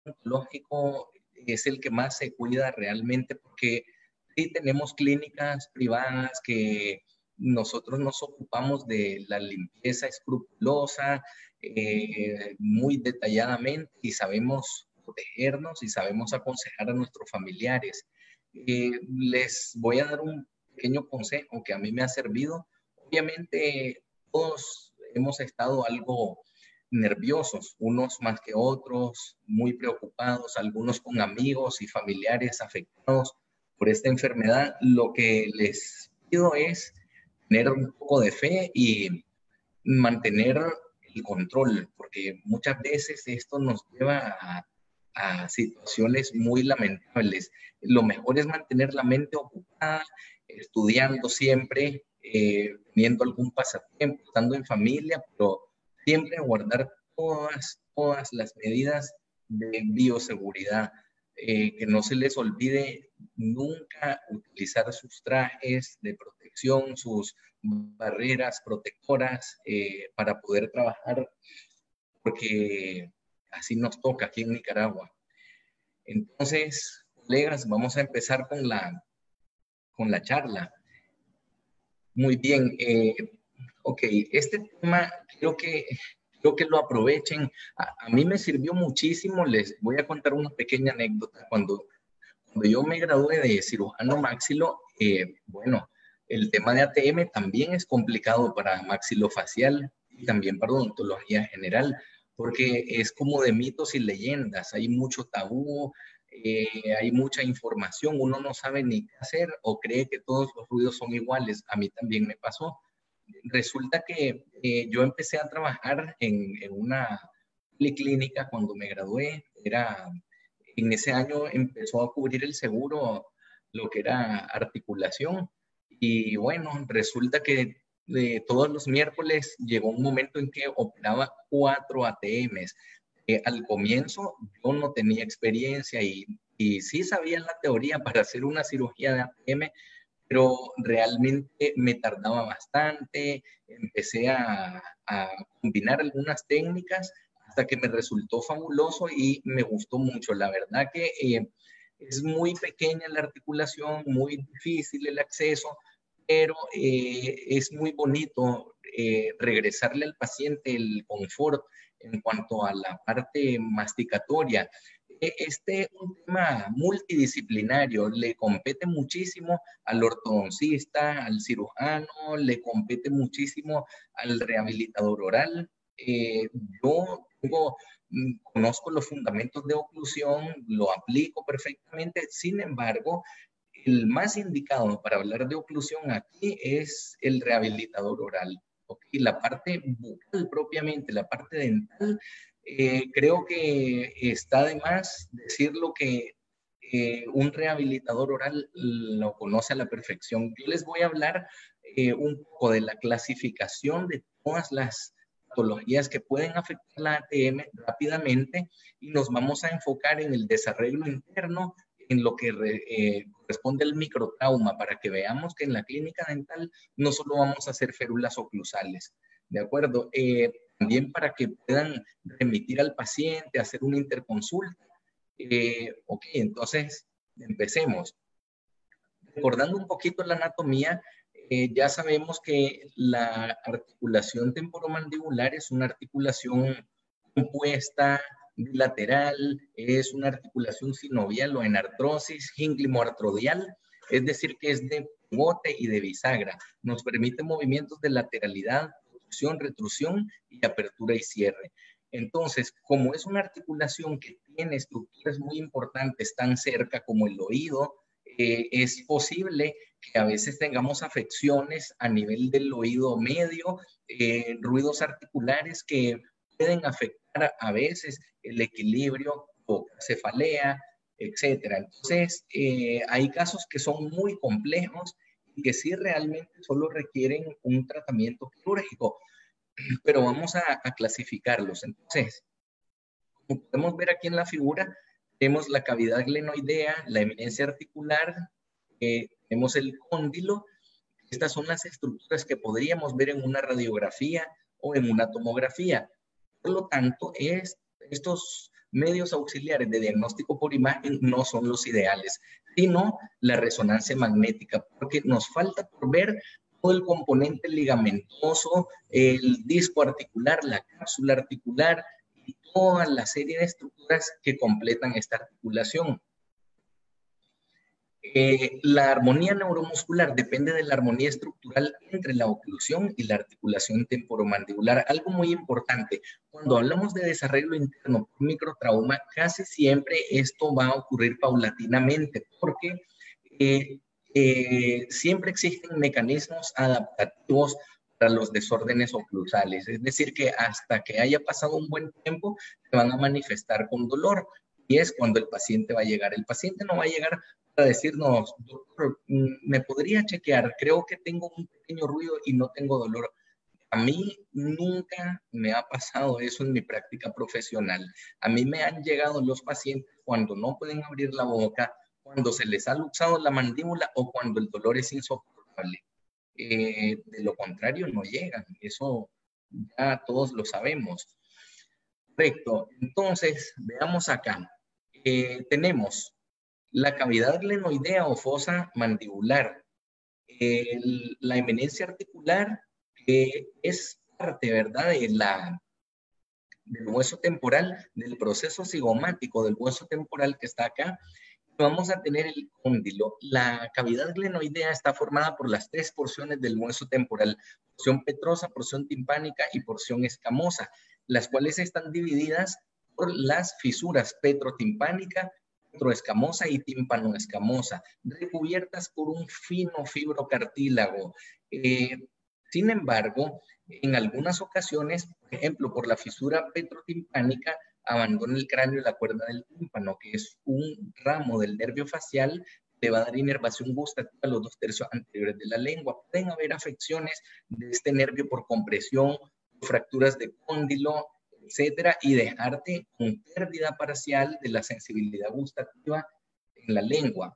oncológico es el que más se cuida realmente, porque sí tenemos clínicas privadas que nosotros nos ocupamos de la limpieza escrupulosa, muy detalladamente, y sabemos protegernos y sabemos aconsejar a nuestros familiares. Les voy a dar un pequeño consejo que a mí me ha servido. Obviamente todos hemos estado algo nerviosos, unos más que otros, muy preocupados, algunos con amigos y familiares afectados por esta enfermedad. Lo que les pido es tener un poco de fe y mantener el control, porque muchas veces esto nos lleva a situaciones muy lamentables. Lo mejor es mantener la mente ocupada, estudiando siempre, teniendo algún pasatiempo, estando en familia, pero siempre guardar todas las medidas de bioseguridad. Que no se les olvide nunca utilizar sus trajes de protección, sus barreras protectoras para poder trabajar, porque así nos toca aquí en Nicaragua. Entonces, colegas, vamos a empezar con la charla. Muy bien, ok, este tema creo que lo aprovechen. A mí me sirvió muchísimo, les voy a contar una pequeña anécdota. Cuando yo me gradué de cirujano maxilo, bueno, el tema de ATM también es complicado para maxilofacial y también para odontología general, porque es como de mitos y leyendas, hay mucho tabú, hay mucha información, uno no sabe ni qué hacer o cree que todos los ruidos son iguales. A mí también me pasó. Resulta que yo empecé a trabajar en una clínica cuando me gradué. En ese año empezó a cubrir el seguro lo que era articulación. Y bueno, resulta que todos los miércoles llegó un momento en que operaba 4 ATMs. Al comienzo yo no tenía experiencia y sí sabía la teoría para hacer una cirugía de ATM, pero realmente me tardaba bastante. Empecé a combinar algunas técnicas hasta que me resultó fabuloso y me gustó mucho. La verdad que es muy pequeña la articulación, muy difícil el acceso, pero es muy bonito regresarle al paciente el confort en cuanto a la parte masticatoria. Este es un tema multidisciplinario, le compete muchísimo al ortodoncista, al cirujano, le compete muchísimo al rehabilitador oral. Yo conozco los fundamentos de oclusión, lo aplico perfectamente. Sin embargo, el más indicado para hablar de oclusión aquí es el rehabilitador oral. ¿Okay? La parte bucal propiamente, la parte dental, creo que está de más decirlo que un rehabilitador oral lo conoce a la perfección. Yo les voy a hablar un poco de la clasificación de todas las patologías que pueden afectar la ATM rápidamente y nos vamos a enfocar en el desarreglo interno, en lo que corresponde al microtrauma, para que veamos que en la clínica dental no solo vamos a hacer férulas oclusales, ¿de acuerdo? También para que puedan remitir al paciente, hacer una interconsulta. Ok, entonces empecemos. Recordando un poquito la anatomía, ya sabemos que la articulación temporomandibular es una articulación compuesta, bilateral, es una articulación sinovial o en artrosis, gínglimo-artrodial, es decir, que es de pivote y de bisagra. Nos permite movimientos de lateralidad, protrusión, retrusión y apertura y cierre. Entonces, como es una articulación que tiene estructuras muy importantes tan cerca como el oído, es posible que a veces tengamos afecciones a nivel del oído medio, ruidos articulares que pueden afectar a veces el equilibrio o cefalea, etcétera. Entonces, hay casos que son muy complejos y que sí realmente solo requieren un tratamiento quirúrgico, pero vamos a clasificarlos. Entonces, como podemos ver aquí en la figura, tenemos la cavidad glenoidea, la eminencia articular, tenemos el cóndilo. Estas son las estructuras que podríamos ver en una radiografía o en una tomografía. Por lo tanto, estos medios auxiliares de diagnóstico por imagen no son los ideales, sino la resonancia magnética, porque nos falta por ver todo el componente ligamentoso, el disco articular, la cápsula articular y toda la serie de estructuras que completan esta articulación. La armonía neuromuscular depende de la armonía estructural entre la oclusión y la articulación temporomandibular. Algo muy importante, cuando hablamos de desarrollo interno por microtrauma, casi siempre esto va a ocurrir paulatinamente, porque siempre existen mecanismos adaptativos para los desórdenes oclusales. Es decir, que hasta que haya pasado un buen tiempo, se van a manifestar con dolor. Y es cuando el paciente va a llegar. El paciente no va a llegar a decirnos, doctor, ¿me podría chequear? Creo que tengo un pequeño ruido y no tengo dolor. A mí nunca me ha pasado eso en mi práctica profesional. A mí me han llegado los pacientes cuando no pueden abrir la boca, cuando se les ha luxado la mandíbula o cuando el dolor es insoportable. De lo contrario, no llegan. Eso ya todos lo sabemos. Perfecto. Entonces, veamos acá. Tenemos la cavidad glenoidea o fosa mandibular, la eminencia articular, que es parte, ¿verdad?, del hueso temporal, del proceso cigomático del hueso temporal que está acá. Vamos a tener el cóndilo. La cavidad glenoidea está formada por las tres porciones del hueso temporal: porción petrosa, porción timpánica y porción escamosa, las cuales están divididas por las fisuras petrotimpánica, petroescamosa y tímpanoescamosa, recubiertas por un fino fibrocartílago. Sin embargo, en algunas ocasiones, por ejemplo, por la fisura petrotimpánica, abandona el cráneo y la cuerda del tímpano, que es un ramo del nervio facial que va a dar inervación gustativa a los 2/3 anteriores de la lengua. Pueden haber afecciones de este nervio por compresión, fracturas de cóndilo, etcétera, y dejarte con pérdida parcial de la sensibilidad gustativa en la lengua.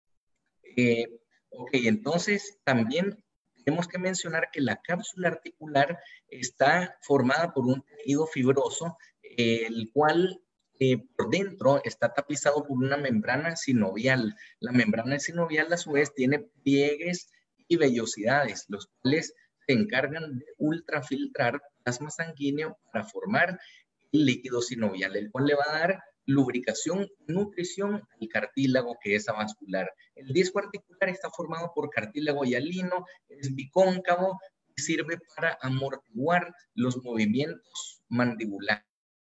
Ok, entonces también tenemos que mencionar que la cápsula articular está formada por un tejido fibroso, el cual por dentro está tapizado por una membrana sinovial. La membrana sinovial, a su vez, tiene pliegues y vellosidades, los cuales se encargan de ultrafiltrar plasma sanguíneo para formar el líquido sinovial, el cual le va a dar lubricación, nutrición y cartílago, que es avascular. El disco articular está formado por cartílago hialino, es bicóncavo y sirve para amortiguar los movimientos mandibulares.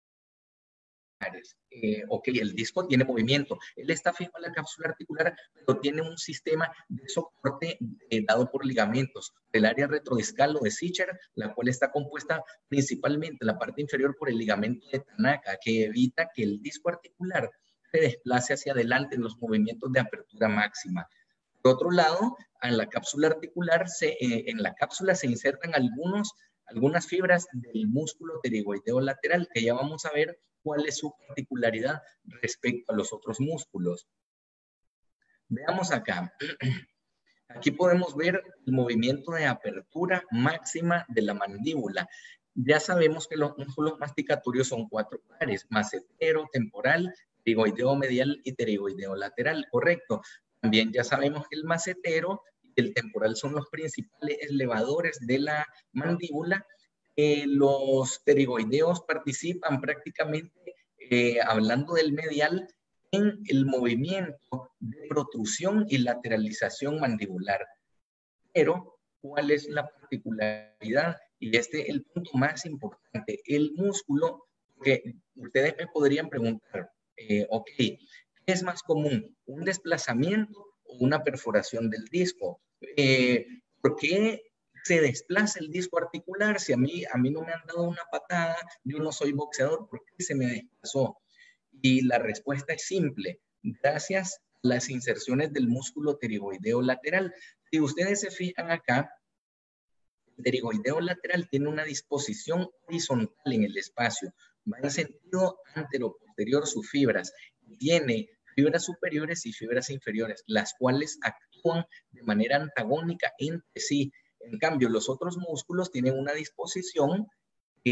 Ok, el disco tiene movimiento. Él está fijo a la cápsula articular, pero tiene un sistema de soporte dado por ligamentos. El área retrodiscal o de Sicher, la cual está compuesta principalmente en la parte inferior por el ligamento de Tanaka, que evita que el disco articular se desplace hacia adelante en los movimientos de apertura máxima. Por otro lado, en la cápsula articular, en la cápsula se insertan algunas fibras del músculo pterigoideo lateral, que ya vamos a ver cuál es su particularidad respecto a los otros músculos. Veamos acá. Aquí podemos ver el movimiento de apertura máxima de la mandíbula. Ya sabemos que los músculos masticatorios son 4 pares: macetero, temporal, pterigoideo medial y pterigoideo lateral, correcto. También ya sabemos que el macetero y el temporal son los principales elevadores de la mandíbula. Los pterigoideos participan prácticamente, hablando del medial, en el movimiento de protrusión y lateralización mandibular. Pero, ¿cuál es la particularidad? Y este es el punto más importante. El músculo, que ustedes me podrían preguntar, ok, ¿qué es más común? ¿Un desplazamiento o una perforación del disco? ¿Por qué se desplaza el disco articular? Si a mí no me han dado una patada, yo no soy boxeador, ¿por qué se me desplazó? Y la respuesta es simple: gracias a las inserciones del músculo pterigoideo lateral. Si ustedes se fijan acá, el pterigoideo lateral tiene una disposición horizontal en el espacio, va en sentido antero-posterior sus fibras, tiene fibras superiores y fibras inferiores, las cuales actúan de manera antagónica entre sí. En cambio, los otros músculos tienen una disposición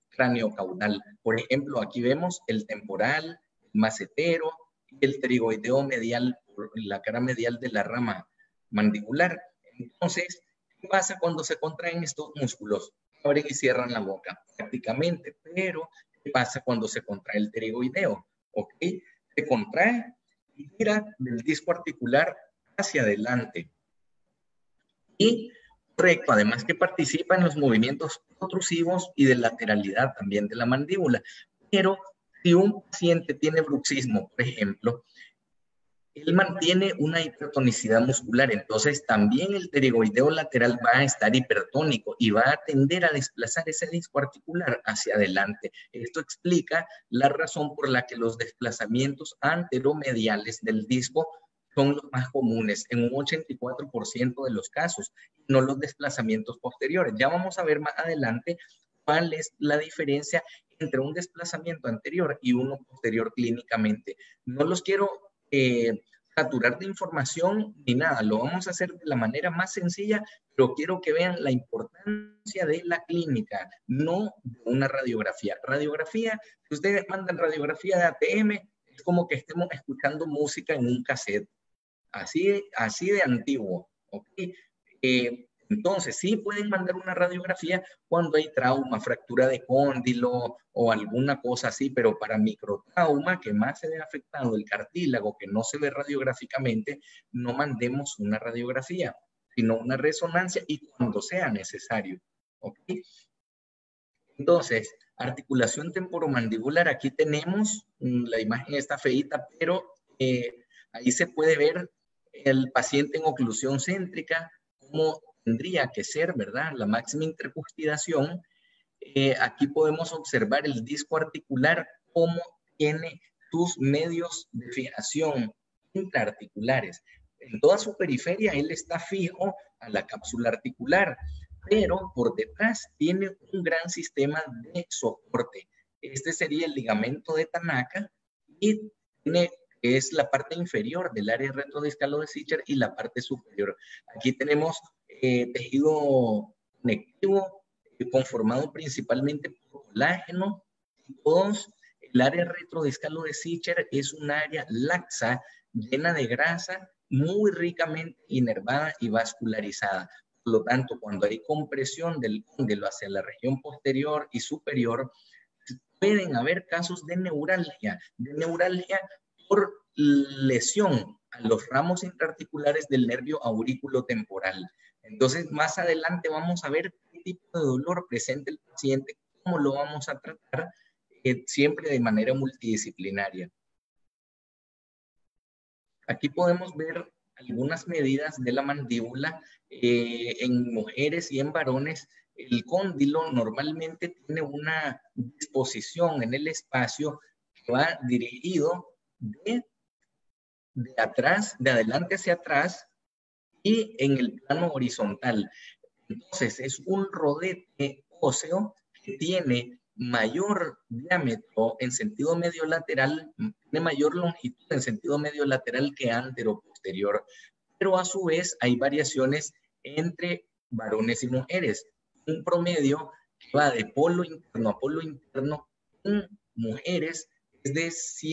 craniocaudal. Por ejemplo, aquí vemos el temporal, el macetero y el pterigoideo medial, la cara medial de la rama mandibular. Entonces, ¿qué pasa cuando se contraen estos músculos? Abren y cierran la boca prácticamente, pero ¿qué pasa cuando se contrae el pterigoideo? ¿Ok? Se contrae y tira del disco articular hacia adelante. Y recto, además que participa en los movimientos protrusivos y de lateralidad también de la mandíbula. Pero si un paciente tiene bruxismo, por ejemplo, él mantiene una hipertonicidad muscular, entonces también el pterigoideo lateral va a estar hipertónico y va a tender a desplazar ese disco articular hacia adelante. Esto explica la razón por la que los desplazamientos anteromediales del disco son los más comunes en un 84% de los casos, no los desplazamientos posteriores. Ya vamos a ver más adelante cuál es la diferencia entre un desplazamiento anterior y uno posterior clínicamente. No los quiero saturar de información ni nada, lo vamos a hacer de la manera más sencilla, pero quiero que vean la importancia de la clínica, no de una radiografía. Radiografía, si ustedes mandan radiografía de ATM, es como que estemos escuchando música en un cassette, así de antiguo, ¿ok? Entonces, sí pueden mandar una radiografía cuando hay trauma, fractura de cóndilo o alguna cosa así, pero para microtrauma, que más se ve afectado el cartílago, que no se ve radiográficamente, no mandemos una radiografía, sino una resonancia y cuando sea necesario. ¿Ok? Entonces, articulación temporomandibular, aquí tenemos, la imagen está feíta, pero ahí se puede ver el paciente en oclusión céntrica, cómo tendría que ser, ¿verdad? La máxima intercuspidación. Aquí podemos observar el disco articular, cómo tiene sus medios de fijación intraarticulares. En toda su periferia, él está fijo a la cápsula articular, pero por detrás tiene un gran sistema de soporte. Este sería el ligamento de Tanaka y es la parte inferior del área retrodiscal de Sicher y la parte superior. Aquí tenemos tejido conectivo conformado principalmente por colágeno. Todos, el área retrodiscal de Sicher es un área laxa, llena de grasa, muy ricamente inervada y vascularizada. Por lo tanto, cuando hay compresión del cóndilo hacia la región posterior y superior, pueden haber casos de neuralgia por lesión a los ramos intraarticulares del nervio aurículo-temporal. Entonces, más adelante vamos a ver qué tipo de dolor presenta el paciente, cómo lo vamos a tratar, siempre de manera multidisciplinaria. Aquí podemos ver algunas medidas de la mandíbula. En mujeres y en varones, el cóndilo normalmente tiene una disposición en el espacio que va dirigido de atrás, de adelante hacia atrás y en el plano horizontal. Entonces, es un rodete óseo que tiene mayor diámetro en sentido medio lateral, tiene mayor longitud en sentido medio lateral que antero-posterior, pero a su vez hay variaciones entre varones y mujeres. Un promedio que va de polo interno a polo interno en mujeres es de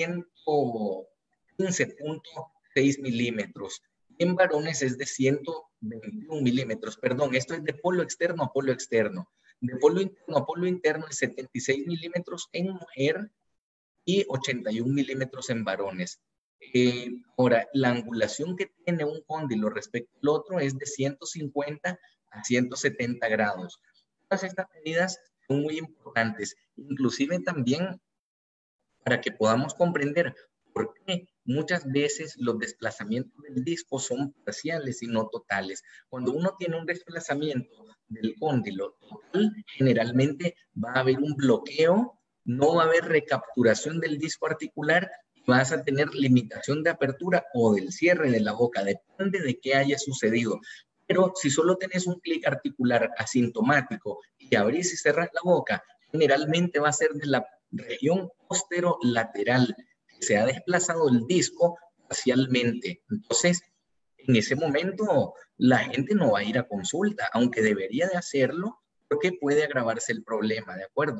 115.6 milímetros. En varones es de 121 milímetros. Perdón, esto es de polo externo a polo externo. De polo interno a polo interno es 76 milímetros en mujer y 81 milímetros en varones. Ahora, la angulación que tiene un cóndilo respecto al otro es de 150 a 170 grados. Todas estas medidas son muy importantes, inclusive también para que podamos comprender por qué muchas veces los desplazamientos del disco son parciales y no totales. Cuando uno tiene un desplazamiento del cóndilo total, generalmente va a haber un bloqueo, no va a haber recapturación del disco articular, vas a tener limitación de apertura o del cierre de la boca, depende de qué haya sucedido. Pero si solo tenés un clic articular asintomático y abrís y cerrás la boca, generalmente va a ser de la región posterolateral, que se ha desplazado el disco parcialmente. Entonces, en ese momento, la gente no va a ir a consulta, aunque debería de hacerlo, porque puede agravarse el problema, ¿de acuerdo?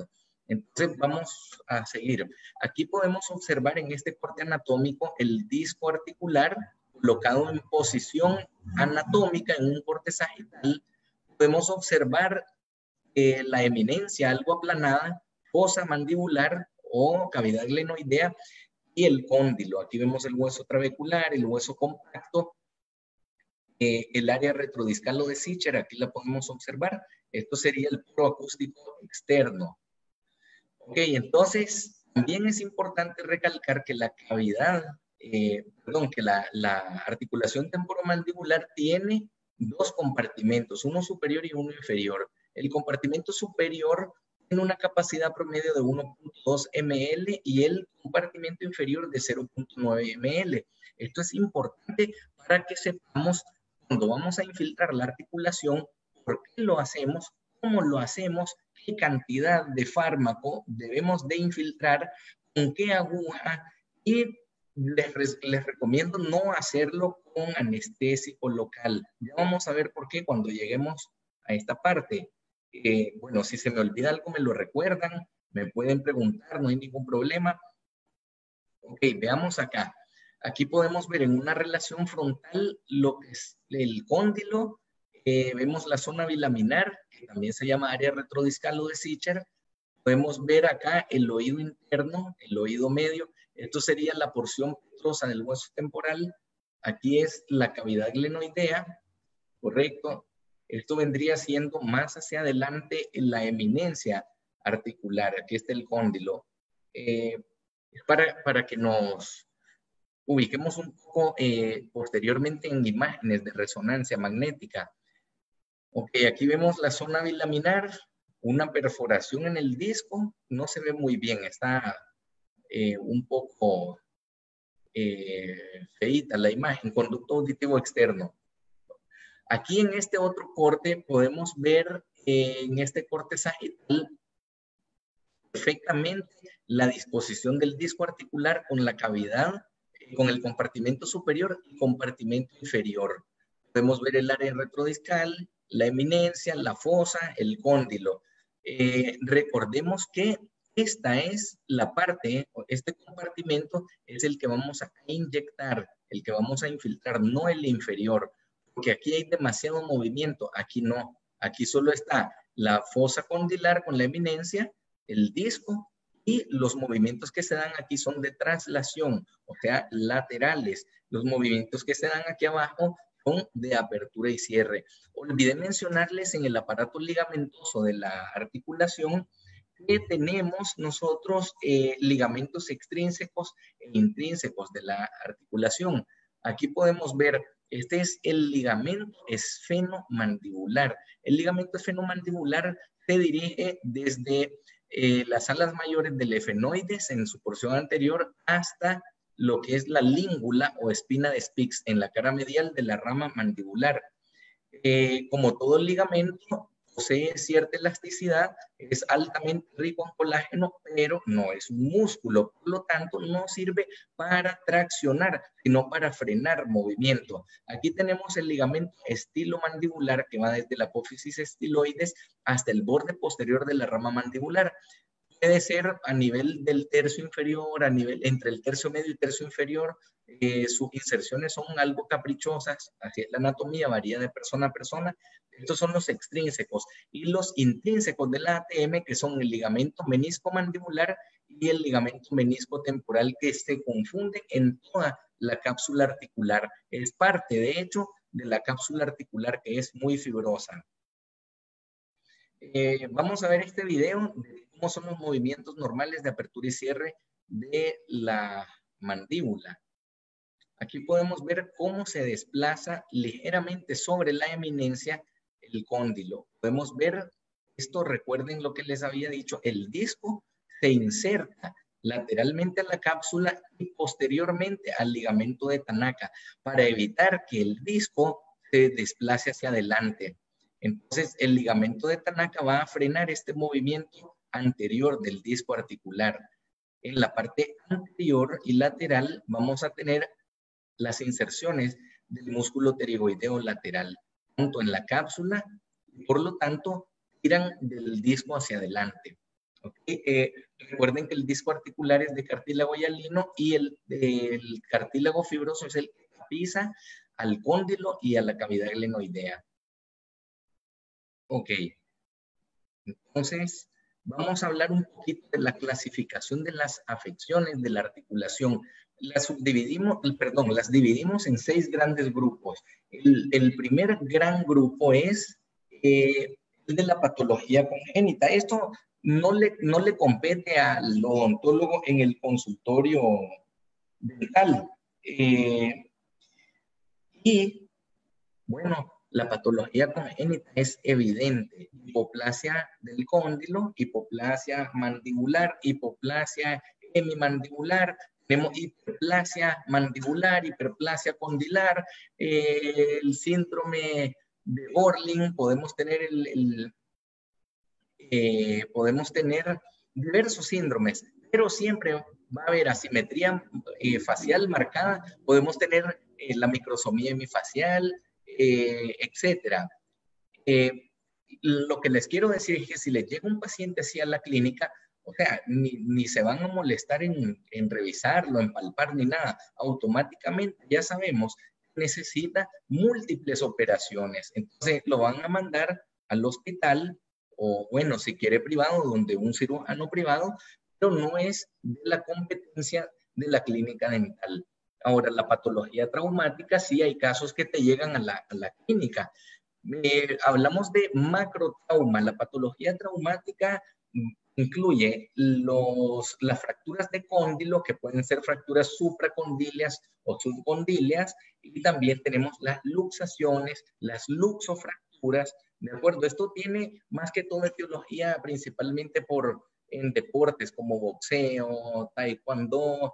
Entonces vamos a seguir. Aquí podemos observar en este corte anatómico el disco articular colocado en posición anatómica en un corte sagital. Podemos observar la eminencia algo aplanada, fosa mandibular o cavidad glenoidea y el cóndilo. Aquí vemos el hueso trabecular, el hueso compacto, el área retrodiscal o de Sicher, aquí la podemos observar. Esto sería el poro acústico externo. Ok, entonces también es importante recalcar que la cavidad, que la articulación temporomandibular tiene dos compartimentos, uno superior y uno inferior. El compartimento superior tiene una capacidad promedio de 1.2 ml y el compartimento inferior de 0.9 ml. Esto es importante para que sepamos cuando vamos a infiltrar la articulación, por qué lo hacemos, cómo lo hacemos, qué cantidad de fármaco debemos de infiltrar, con qué aguja, y les recomiendo no hacerlo con anestésico local. Ya vamos a ver por qué cuando lleguemos a esta parte. Bueno, si se me olvida algo me lo recuerdan, me pueden preguntar, no hay ningún problema. Ok, veamos acá. Aquí podemos ver en una relación frontal lo que es el cóndilo. Vemos la zona bilaminar, que también se llama área retrodiscal o de Sicher. Podemos ver acá el oído interno, el oído medio. Esto sería la porción petrosa del hueso temporal. Aquí es la cavidad glenoidea, correcto. Esto vendría siendo más hacia adelante en la eminencia articular. Aquí está el cóndilo. Para que nos ubiquemos un poco posteriormente en imágenes de resonancia magnética. Ok, aquí vemos la zona bilaminar, una perforación en el disco, no se ve muy bien, está un poco feíta la imagen, conducto auditivo externo. Aquí en este otro corte podemos ver en este corte sagital perfectamente la disposición del disco articular con la cavidad, con el compartimento superior y compartimento inferior. Podemos ver el área retrodiscal, la eminencia, la fosa, el cóndilo. Recordemos que esta es la parte, este compartimento es el que vamos a inyectar, el que vamos a infiltrar, no el inferior, porque aquí hay demasiado movimiento, aquí no. Aquí solo está la fosa condilar con la eminencia, el disco, y los movimientos que se dan aquí son de traslación, o sea, laterales. Los movimientos que se dan aquí abajo son de apertura y cierre. Olvidé mencionarles en el aparato ligamentoso de la articulación que tenemos nosotros ligamentos extrínsecos e intrínsecos de la articulación. Aquí podemos ver, este es el ligamento esfenomandibular. El ligamento esfenomandibular se dirige desde las alas mayores del efenoides en su porción anterior hasta lo que es la língula o espina de Spix en la cara medial de la rama mandibular. Como todo ligamento, posee cierta elasticidad, es altamente rico en colágeno, pero no es un músculo, por lo tanto no sirve para traccionar, sino para frenar movimiento. Aquí tenemos el ligamento estilomandibular que va desde la apófisis estiloides hasta el borde posterior de la rama mandibular. Puede ser a nivel del tercio inferior, a nivel entre el tercio medio y tercio inferior. Sus inserciones son algo caprichosas, así es la anatomía, varía de persona a persona. Estos son los extrínsecos y los intrínsecos de la ATM, que son el ligamento menisco-mandibular y el ligamento menisco-temporal, que se confunden en toda la cápsula articular. Es parte, de hecho, de la cápsula articular que es muy fibrosa. Vamos a ver este video de cómo son los movimientos normales de apertura y cierre de la mandíbula. Aquí podemos ver cómo se desplaza ligeramente sobre la eminencia el cóndilo. Podemos ver esto, recuerden lo que les había dicho, el disco se inserta lateralmente a la cápsula y posteriormente al ligamento de Tanaka para evitar que el disco se desplace hacia adelante. Entonces, el ligamento de Tanaka va a frenar este movimiento anterior del disco articular. En la parte anterior y lateral vamos a tener las inserciones del músculo pterigoideo lateral, tanto en la cápsula y por lo tanto tiran del disco hacia adelante. ¿Okay? Recuerden que el disco articular es de cartílago hialino y el cartílago fibroso es el que tapiza al cóndilo y a la cavidad glenoidea. Ok, entonces vamos a hablar un poquito de la clasificación de las afecciones de la articulación. Las dividimos en 6 grandes grupos. El primer gran grupo es el de la patología congénita. Esto no le compete al odontólogo en el consultorio dental. Y bueno, la patología congénita es evidente. Hipoplasia del cóndilo, hipoplasia mandibular, hipoplasia hemimandibular, tenemos hiperplasia mandibular, hiperplasia condilar, el síndrome de Orling, podemos tener podemos tener diversos síndromes, pero siempre va a haber asimetría facial marcada, podemos tener la microsomía hemifacial, etcétera. Lo que les quiero decir es que si les llega un paciente así a la clínica, o sea, ni se van a molestar en revisarlo, en palpar, ni nada. Automáticamente ya sabemos que necesita múltiples operaciones. Entonces lo van a mandar al hospital o, bueno, si quiere privado, donde un cirujano privado, pero no es de la competencia de la clínica dental. Ahora, la patología traumática, sí hay casos que te llegan a la clínica. Hablamos de macrotrauma. La patología traumática incluye las fracturas de cóndilo, que pueden ser fracturas supracondilias o subcondilias, y también tenemos las luxaciones, las luxofracturas, ¿de acuerdo? Esto tiene más que todo etiología principalmente en deportes como boxeo, taekwondo,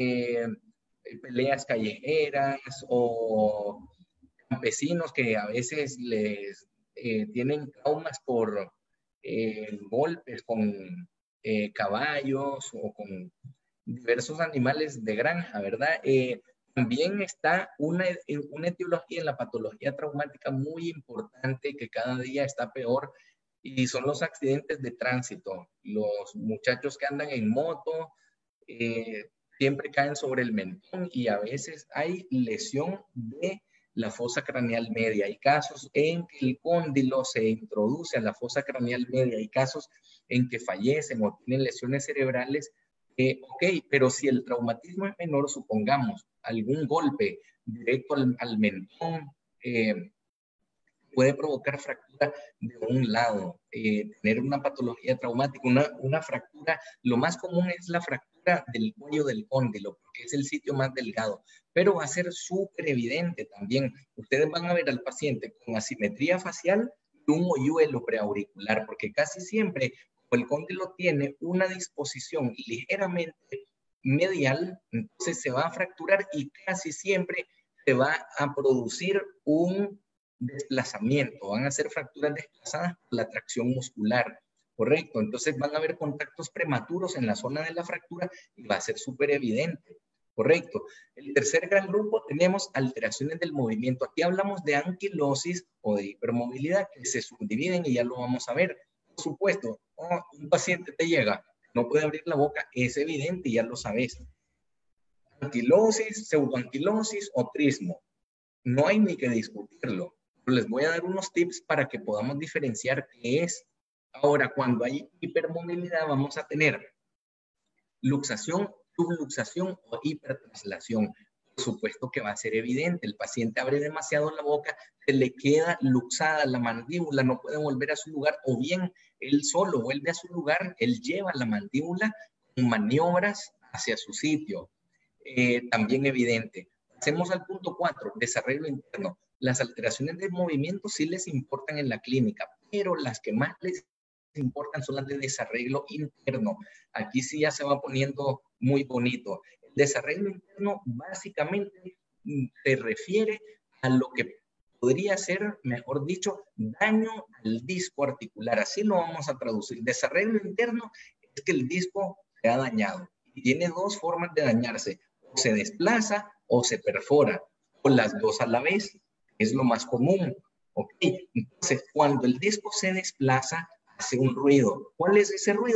peleas callejeras o campesinos que a veces les tienen traumas por golpes con caballos o con diversos animales de granja, ¿verdad? También está una etiología en la patología traumática muy importante que cada día está peor y son los accidentes de tránsito. Los muchachos que andan en moto siempre caen sobre el mentón y a veces hay lesión de la fosa craneal media. Hay casos en que el cóndilo se introduce a la fosa craneal media. Hay casos en que fallecen o tienen lesiones cerebrales. Ok, pero si el traumatismo es menor, supongamos algún golpe directo al mentón, puede provocar fractura de un lado, tener una patología traumática, una fractura, lo más común es la fractura del cuello del cóndilo, porque es el sitio más delgado, pero va a ser súper evidente también. Ustedes van a ver al paciente con asimetría facial y un hoyuelo preauricular, porque casi siempre, como el cóndilo tiene una disposición ligeramente medial, entonces se va a fracturar y casi siempre se va a producir un desplazamiento, van a ser fracturas desplazadas por la tracción muscular, ¿correcto? Entonces van a haber contactos prematuros en la zona de la fractura y va a ser súper evidente, ¿correcto? El tercer gran grupo tenemos alteraciones del movimiento. Aquí hablamos de anquilosis o de hipermovilidad que se subdividen y ya lo vamos a ver. Por supuesto, un paciente te llega, no puede abrir la boca, es evidente, ya lo sabes. Anquilosis, pseudoanquilosis o trismo. No hay ni que discutirlo. Les voy a dar unos tips para que podamos diferenciar qué es. Ahora, cuando hay hipermovilidad, vamos a tener luxación, subluxación o hipertraslación. Por supuesto que va a ser evidente. El paciente abre demasiado la boca, se le queda luxada la mandíbula, no puede volver a su lugar, o bien él solo vuelve a su lugar, él lleva la mandíbula con maniobras hacia su sitio. También evidente. Pasemos al punto 4, desarrollo interno. Las alteraciones de movimiento sí les importan en la clínica, pero las que más les importan son las de desarrollo interno. Aquí sí ya se va poniendo muy bonito. El desarrollo interno básicamente se refiere a lo que podría ser, mejor dicho, daño al disco articular. Así lo vamos a traducir. Desarrollo interno es que el disco se ha dañado y tiene dos formas de dañarse. O se desplaza o se perfora, o las dos a la vez. Es lo más común. ¿Okay? Entonces, cuando el disco se desplaza, hace un ruido. ¿Cuál es ese ruido?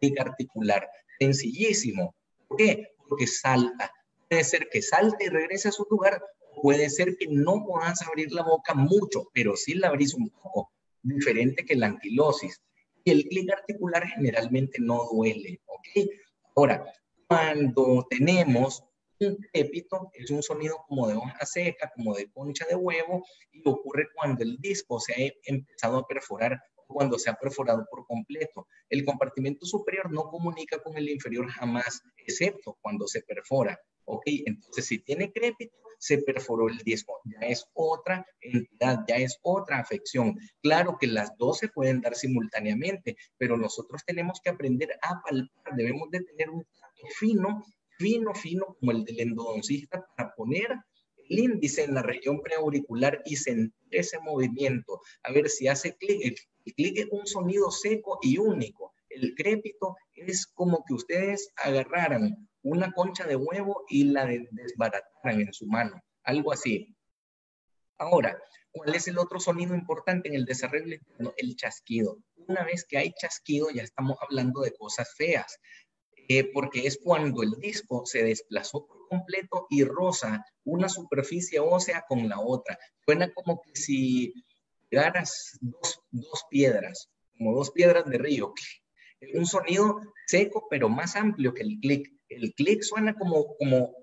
clic articular. Sencillísimo. ¿Por qué? Porque salta. Puede ser que salte y regrese a su lugar, puede ser que no puedas abrir la boca mucho, pero sí la abrís un poco, diferente que la anquilosis. Y el clic articular generalmente no duele, ¿ok? Ahora, cuando tenemos un crépito, es un sonido como de hoja seca, como de concha de huevo, y ocurre cuando el disco se ha empezado a perforar, cuando se ha perforado por completo. El compartimento superior no comunica con el inferior jamás, excepto cuando se perfora. Ok, entonces si tiene crépito, se perforó el disco, ya es otra entidad, ya es otra afección. Claro que las dos se pueden dar simultáneamente, pero nosotros tenemos que aprender a palpar, debemos de tener un tacto fino, fino, como el del endodoncista, para poner el índice en la región preauricular y sentir ese movimiento, a ver si hace clic. El clic es un sonido seco y único. El crépito es como que ustedes agarraran una concha de huevo y la desbarataran en su mano, algo así. Ahora, ¿cuál es el otro sonido importante en el desarrollo interno? El chasquido. Una vez que hay chasquido, ya estamos hablando de cosas feas, porque es cuando el disco se desplazó por completo y roza una superficie ósea con la otra. Suena como que si pegaras dos piedras, como dos piedras de río. Un sonido seco, pero más amplio que el clic. El clic suena como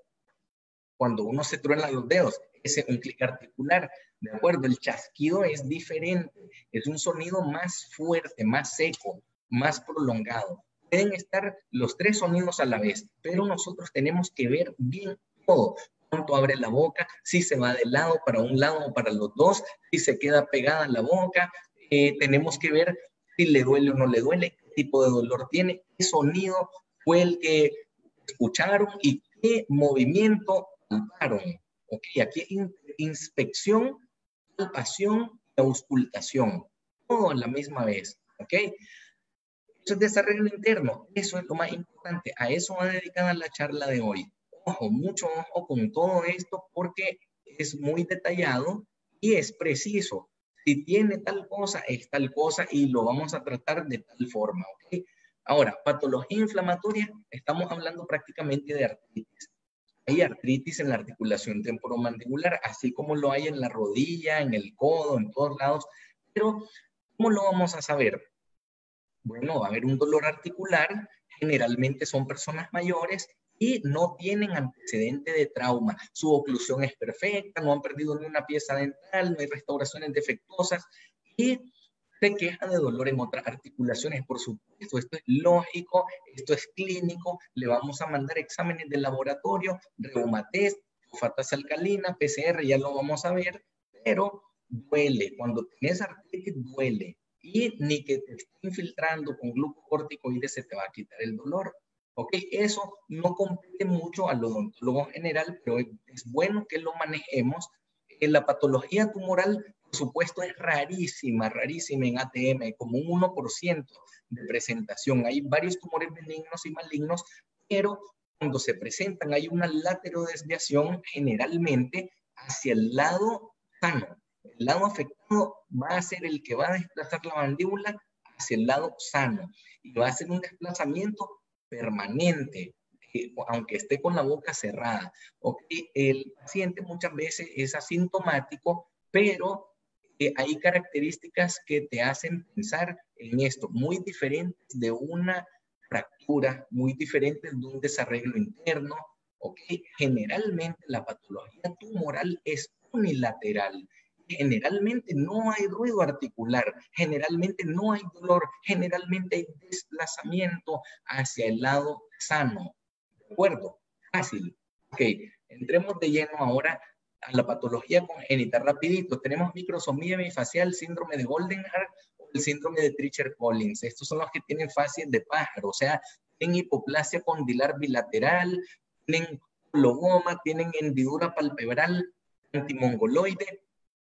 cuando uno se truena los dedos, es un clic articular, ¿de acuerdo? El chasquido es diferente, es un sonido más fuerte, más seco, más prolongado. Pueden estar los tres sonidos a la vez, pero nosotros tenemos que ver bien todo. Cuánto abre la boca, si se va de lado para un lado o para los dos, si se queda pegada la boca. Tenemos que ver si le duele o no le duele, qué tipo de dolor tiene, qué sonido fue el que escucharon y qué movimiento palparon. Ok, aquí inspección, palpación y auscultación, todo a la misma vez. Ok, eso es desarrollo interno, eso es lo más importante. A eso va dedicada la charla de hoy. Ojo, mucho ojo con todo esto porque es muy detallado y es preciso. Si tiene tal cosa, es tal cosa y lo vamos a tratar de tal forma. ¿Ok? Ahora, patología inflamatoria, estamos hablando prácticamente de artritis. Hay artritis en la articulación temporomandibular, así como lo hay en la rodilla, en el codo, en todos lados. Pero, ¿cómo lo vamos a saber? Bueno, va a haber un dolor articular, generalmente son personas mayores y no tienen antecedente de trauma. Su oclusión es perfecta, no han perdido ni una pieza dental, no hay restauraciones defectuosas y se queja de dolor en otras articulaciones, por supuesto. Esto es lógico, esto es clínico, le vamos a mandar exámenes de laboratorio, reumatest, fosfatasa alcalina, PCR, ya lo vamos a ver, pero duele. Cuando tienes artritis, duele. Y ni que te esté infiltrando con glucocorticoides se te va a quitar el dolor. Ok, eso no compete mucho al odontólogo general, pero es bueno que lo manejemos. En la patología tumoral, por supuesto, es rarísima en ATM, como un 1% de presentación. Hay varios tumores benignos y malignos, pero cuando se presentan hay una laterodesviación generalmente hacia el lado sano. El lado afectado va a ser el que va a desplazar la mandíbula hacia el lado sano y va a ser un desplazamiento permanente, aunque esté con la boca cerrada. Okay. El paciente muchas veces es asintomático, pero hay características que te hacen pensar en esto, muy diferentes de una fractura, muy diferentes de un desarreglo interno. Okay. Generalmente la patología tumoral es unilateral. Generalmente no hay ruido articular, generalmente no hay dolor, generalmente hay desplazamiento hacia el lado sano. ¿De acuerdo? Fácil. Ok, entremos de lleno ahora a la patología congénita. Rapidito, tenemos microsomía bifacial, síndrome de Goldenhar o el síndrome de Treacher-Collins. Estos son los que tienen facies de pájaro, o sea, tienen hipoplasia condilar bilateral, tienen logoma, tienen hendidura palpebral antimongoloide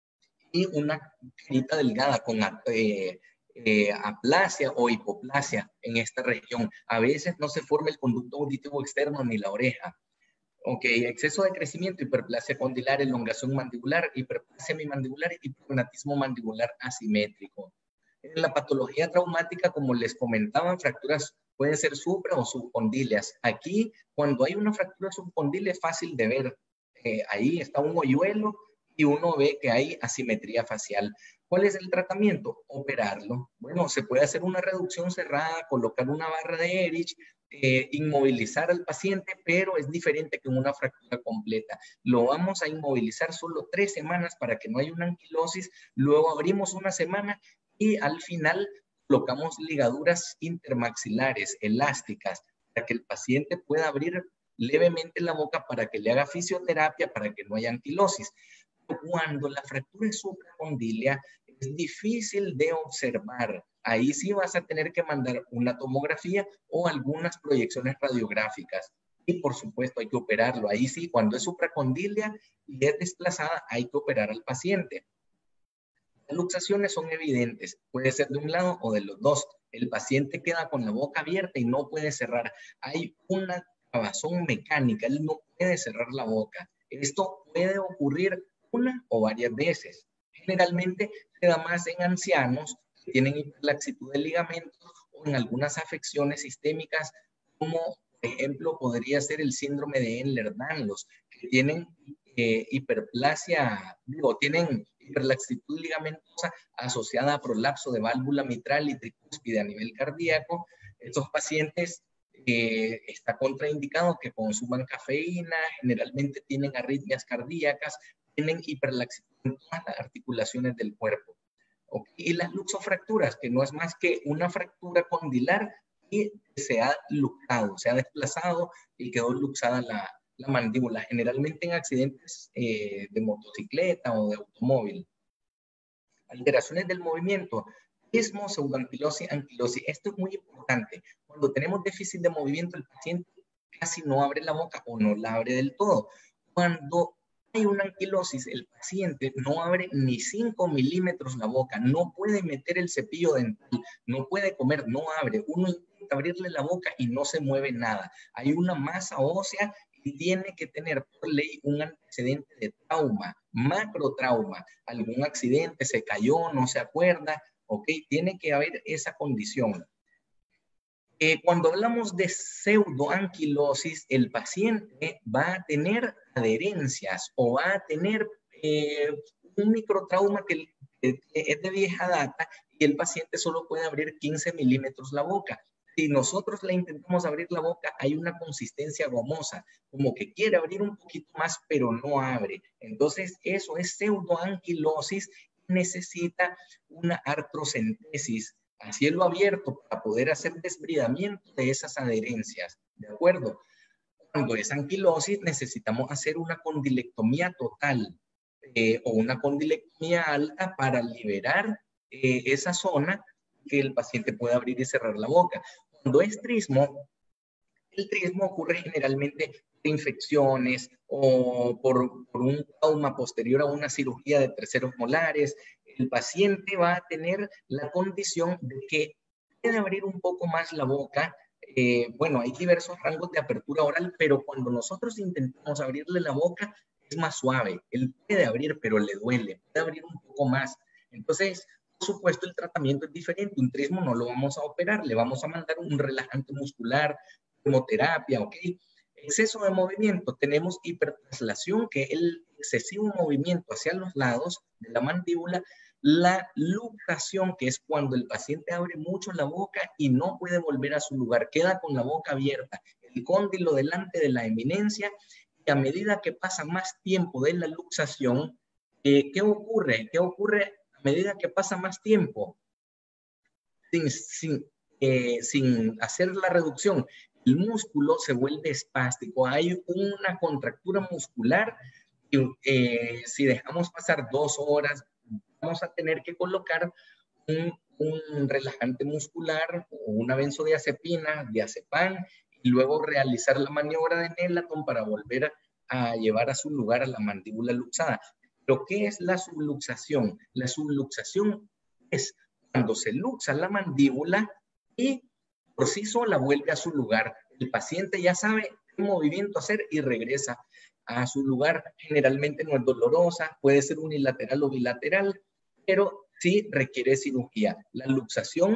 y una carita delgada con aplasia o hipoplasia en esta región. A veces no se forma el conducto auditivo externo ni la oreja. Ok, exceso de crecimiento, hiperplasia condilar, elongación mandibular, hiperplasia hemimandibular y prognatismo mandibular asimétrico. En la patología traumática, como les comentaba, fracturas pueden ser supra o subcondíleas. Aquí, cuando hay una fractura subcondílea, es fácil de ver. Ahí está un hoyuelo y uno ve que hay asimetría facial. ¿Cuál es el tratamiento? Operarlo. Bueno, se puede hacer una reducción cerrada, colocar una barra de Ehrlich, inmovilizar al paciente, pero es diferente que una fractura completa. Lo vamos a inmovilizar solo 3 semanas para que no haya una anquilosis, luego abrimos una semana y al final colocamos ligaduras intermaxilares elásticas para que el paciente pueda abrir levemente la boca para que le haga fisioterapia para que no haya anquilosis. Cuando la fractura es supracondílea, es difícil de observar. Ahí sí vas a tener que mandar una tomografía o algunas proyecciones radiográficas. Y por supuesto hay que operarlo. Ahí sí, cuando es supracondílea y es desplazada, hay que operar al paciente. Las luxaciones son evidentes. Puede ser de un lado o de los dos. El paciente queda con la boca abierta y no puede cerrar. Hay una trabazón mecánica. Él no puede cerrar la boca. Esto puede ocurrir una o varias veces. Generalmente se da más en ancianos que tienen hiperlaxitud de ligamentos o en algunas afecciones sistémicas, como por ejemplo podría ser el síndrome de Ehlers-Danlos, que tienen hiperplasia, tienen hiperlaxitud ligamentosa asociada a prolapso de válvula mitral y tricúspide a nivel cardíaco. Estos pacientes está contraindicado que consuman cafeína, generalmente tienen arritmias cardíacas, tienen hiperlaxitud en todas las articulaciones del cuerpo. ¿Okay? Y las luxofracturas, que no es más que una fractura condilar y se ha luxado, se ha desplazado y quedó luxada la mandíbula, generalmente en accidentes de motocicleta o de automóvil. Alteraciones del movimiento, ismo, pseudoanquilosis, anquilosis. Esto es muy importante. Cuando tenemos déficit de movimiento, el paciente casi no abre la boca o no la abre del todo. Cuando hay una anquilosis, el paciente no abre ni 5 milímetros la boca, no puede meter el cepillo dental, no puede comer, no abre. Uno intenta abrirle la boca y no se mueve nada. Hay una masa ósea y tiene que tener por ley un antecedente de trauma, macrotrauma, algún accidente, se cayó, no se acuerda, ¿ok? Tiene que haber esa condición. Cuando hablamos de pseudoanquilosis, el paciente va a tener adherencias o va a tener un microtrauma que es de vieja data y el paciente solo puede abrir 15 milímetros la boca. Si nosotros le intentamos abrir la boca, hay una consistencia gomosa, como que quiere abrir un poquito más, pero no abre. Entonces, eso es pseudoanquilosis y necesita una artrocentesis a cielo abierto para poder hacer desbridamiento de esas adherencias, ¿de acuerdo? Cuando es anquilosis necesitamos hacer una condilectomía total o una condilectomía alta para liberar esa zona que el paciente pueda abrir y cerrar la boca. Cuando es trismo, el trismo ocurre generalmente por infecciones o por un trauma posterior a una cirugía de terceros molares. El paciente va a tener la condición de que puede abrir un poco más la boca. Bueno, hay diversos rangos de apertura oral, pero cuando nosotros intentamos abrirle la boca, es más suave. Él puede abrir, pero le duele. Puede abrir un poco más. Entonces, por supuesto, el tratamiento es diferente. Un trismo no lo vamos a operar, le vamos a mandar un relajante muscular, hemoterapia, ¿ok? Exceso de movimiento, tenemos hipertraslación, que es el excesivo movimiento hacia los lados de la mandíbula, la luxación, que es cuando el paciente abre mucho la boca y no puede volver a su lugar, queda con la boca abierta, el cóndilo delante de la eminencia, y a medida que pasa más tiempo de la luxación, ¿qué ocurre? ¿Qué ocurre a medida que pasa más tiempo? Sin hacer la reducción, el músculo se vuelve espástico, hay una contractura muscular y si dejamos pasar 2 horas, vamos a tener que colocar un relajante muscular o una benzodiazepina, diazepam, y luego realizar la maniobra de Nelaton para volver a llevar a su lugar a la mandíbula luxada. ¿Pero qué es la subluxación? La subluxación es cuando se luxa la mandíbula y por sí sola vuelve a su lugar. El paciente ya sabe qué movimiento hacer y regresa a su lugar. Generalmente no es dolorosa, puede ser unilateral o bilateral, pero sí requiere cirugía. La luxación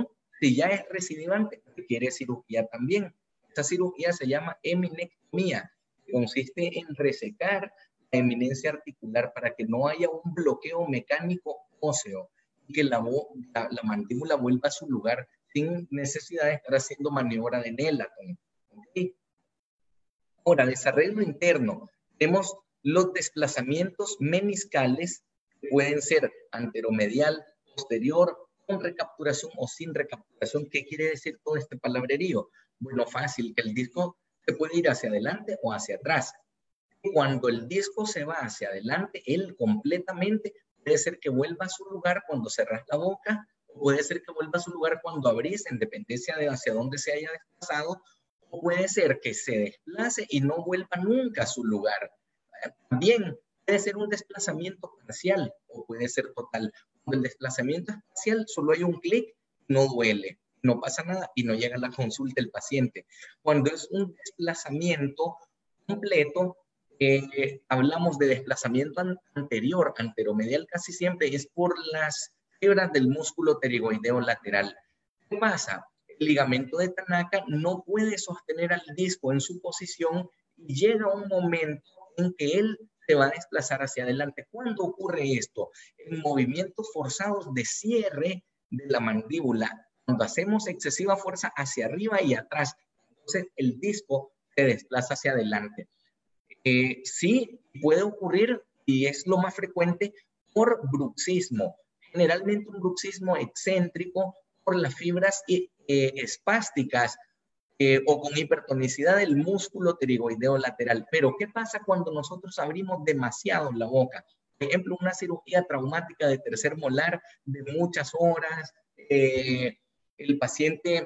Si ya es recidivante, requiere cirugía también. Esta cirugía se llama eminectomía. Consiste en resecar la eminencia articular para que no haya un bloqueo mecánico óseo y que la mandíbula vuelva a su lugar sin necesidad de estar haciendo maniobra de Nelaton. ¿Okay? Ahora, desarrollo interno. Tenemos los desplazamientos meniscales, que pueden ser anteromedial, posterior, con recapturación o sin recapturación. ¿Qué quiere decir todo este palabrerío? Bueno, fácil, que el disco se puede ir hacia adelante o hacia atrás. Cuando el disco se va hacia adelante, él completamente, puede ser que vuelva a su lugar cuando cerras la boca, o puede ser que vuelva a su lugar cuando abrís, en dependencia de hacia dónde se haya desplazado, o puede ser que se desplace y no vuelva nunca a su lugar. También puede ser un desplazamiento parcial o puede ser total. Cuando el desplazamiento es parcial, solo hay un clic, no duele, no pasa nada y no llega a la consulta el paciente. Cuando es un desplazamiento completo, hablamos de desplazamiento anterior, anteromedial casi siempre, es por las fibras del músculo pterigoideo lateral. ¿Qué pasa? El ligamento de Tanaka no puede sostener al disco en su posición y llega un momento en que él se va a desplazar hacia adelante. ¿Cuándo ocurre esto? En movimientos forzados de cierre de la mandíbula, cuando hacemos excesiva fuerza hacia arriba y atrás, entonces el disco se desplaza hacia adelante. Sí, puede ocurrir, y es lo más frecuente, por bruxismo. Generalmente un bruxismo excéntrico por las fibras espásticas o con hipertonicidad del músculo pterigoideo lateral. Pero, ¿qué pasa cuando nosotros abrimos demasiado la boca? Por ejemplo, una cirugía traumática de tercer molar de muchas horas, el paciente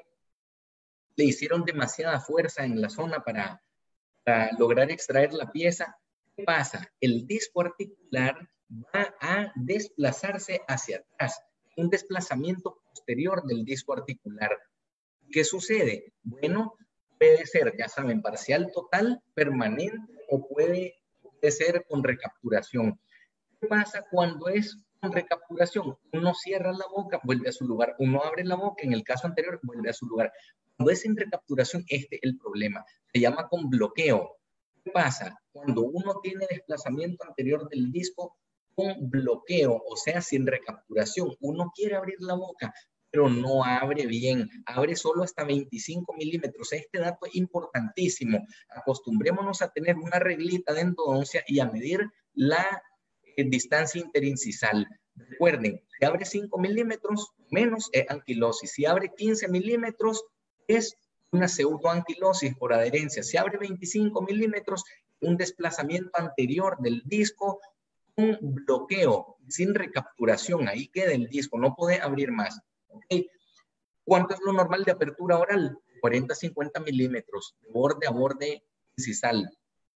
le hicieron demasiada fuerza en la zona para lograr extraer la pieza. ¿Qué pasa? El disco articular va a desplazarse hacia atrás, un desplazamiento posterior del disco articular. ¿Qué sucede? Bueno, puede ser, ya saben, parcial, total, permanente o puede ser con recapturación. ¿Qué pasa cuando es con recapturación? Uno cierra la boca, vuelve a su lugar. Uno abre la boca, en el caso anterior, vuelve a su lugar. Cuando es en recapturación, este es el problema. Se llama con bloqueo. ¿Qué pasa? Cuando uno tiene desplazamiento anterior del disco con bloqueo, o sea, sin recapturación, uno quiere abrir la boca, pero no abre bien, abre solo hasta 25 milímetros. Este dato es importantísimo. Acostumbrémonos a tener una reglita de endodoncia y a medir la distancia interincisal. Recuerden, si abre 5 milímetros menos es anquilosis. Si abre 15 milímetros es una pseudoanquilosis por adherencia. Si abre 25 milímetros, un desplazamiento anterior del disco, un bloqueo sin recapturación. Ahí queda el disco, no puede abrir más. ¿Okay? ¿Cuánto es lo normal de apertura oral? 40 a 50 milímetros, de borde a borde incisal.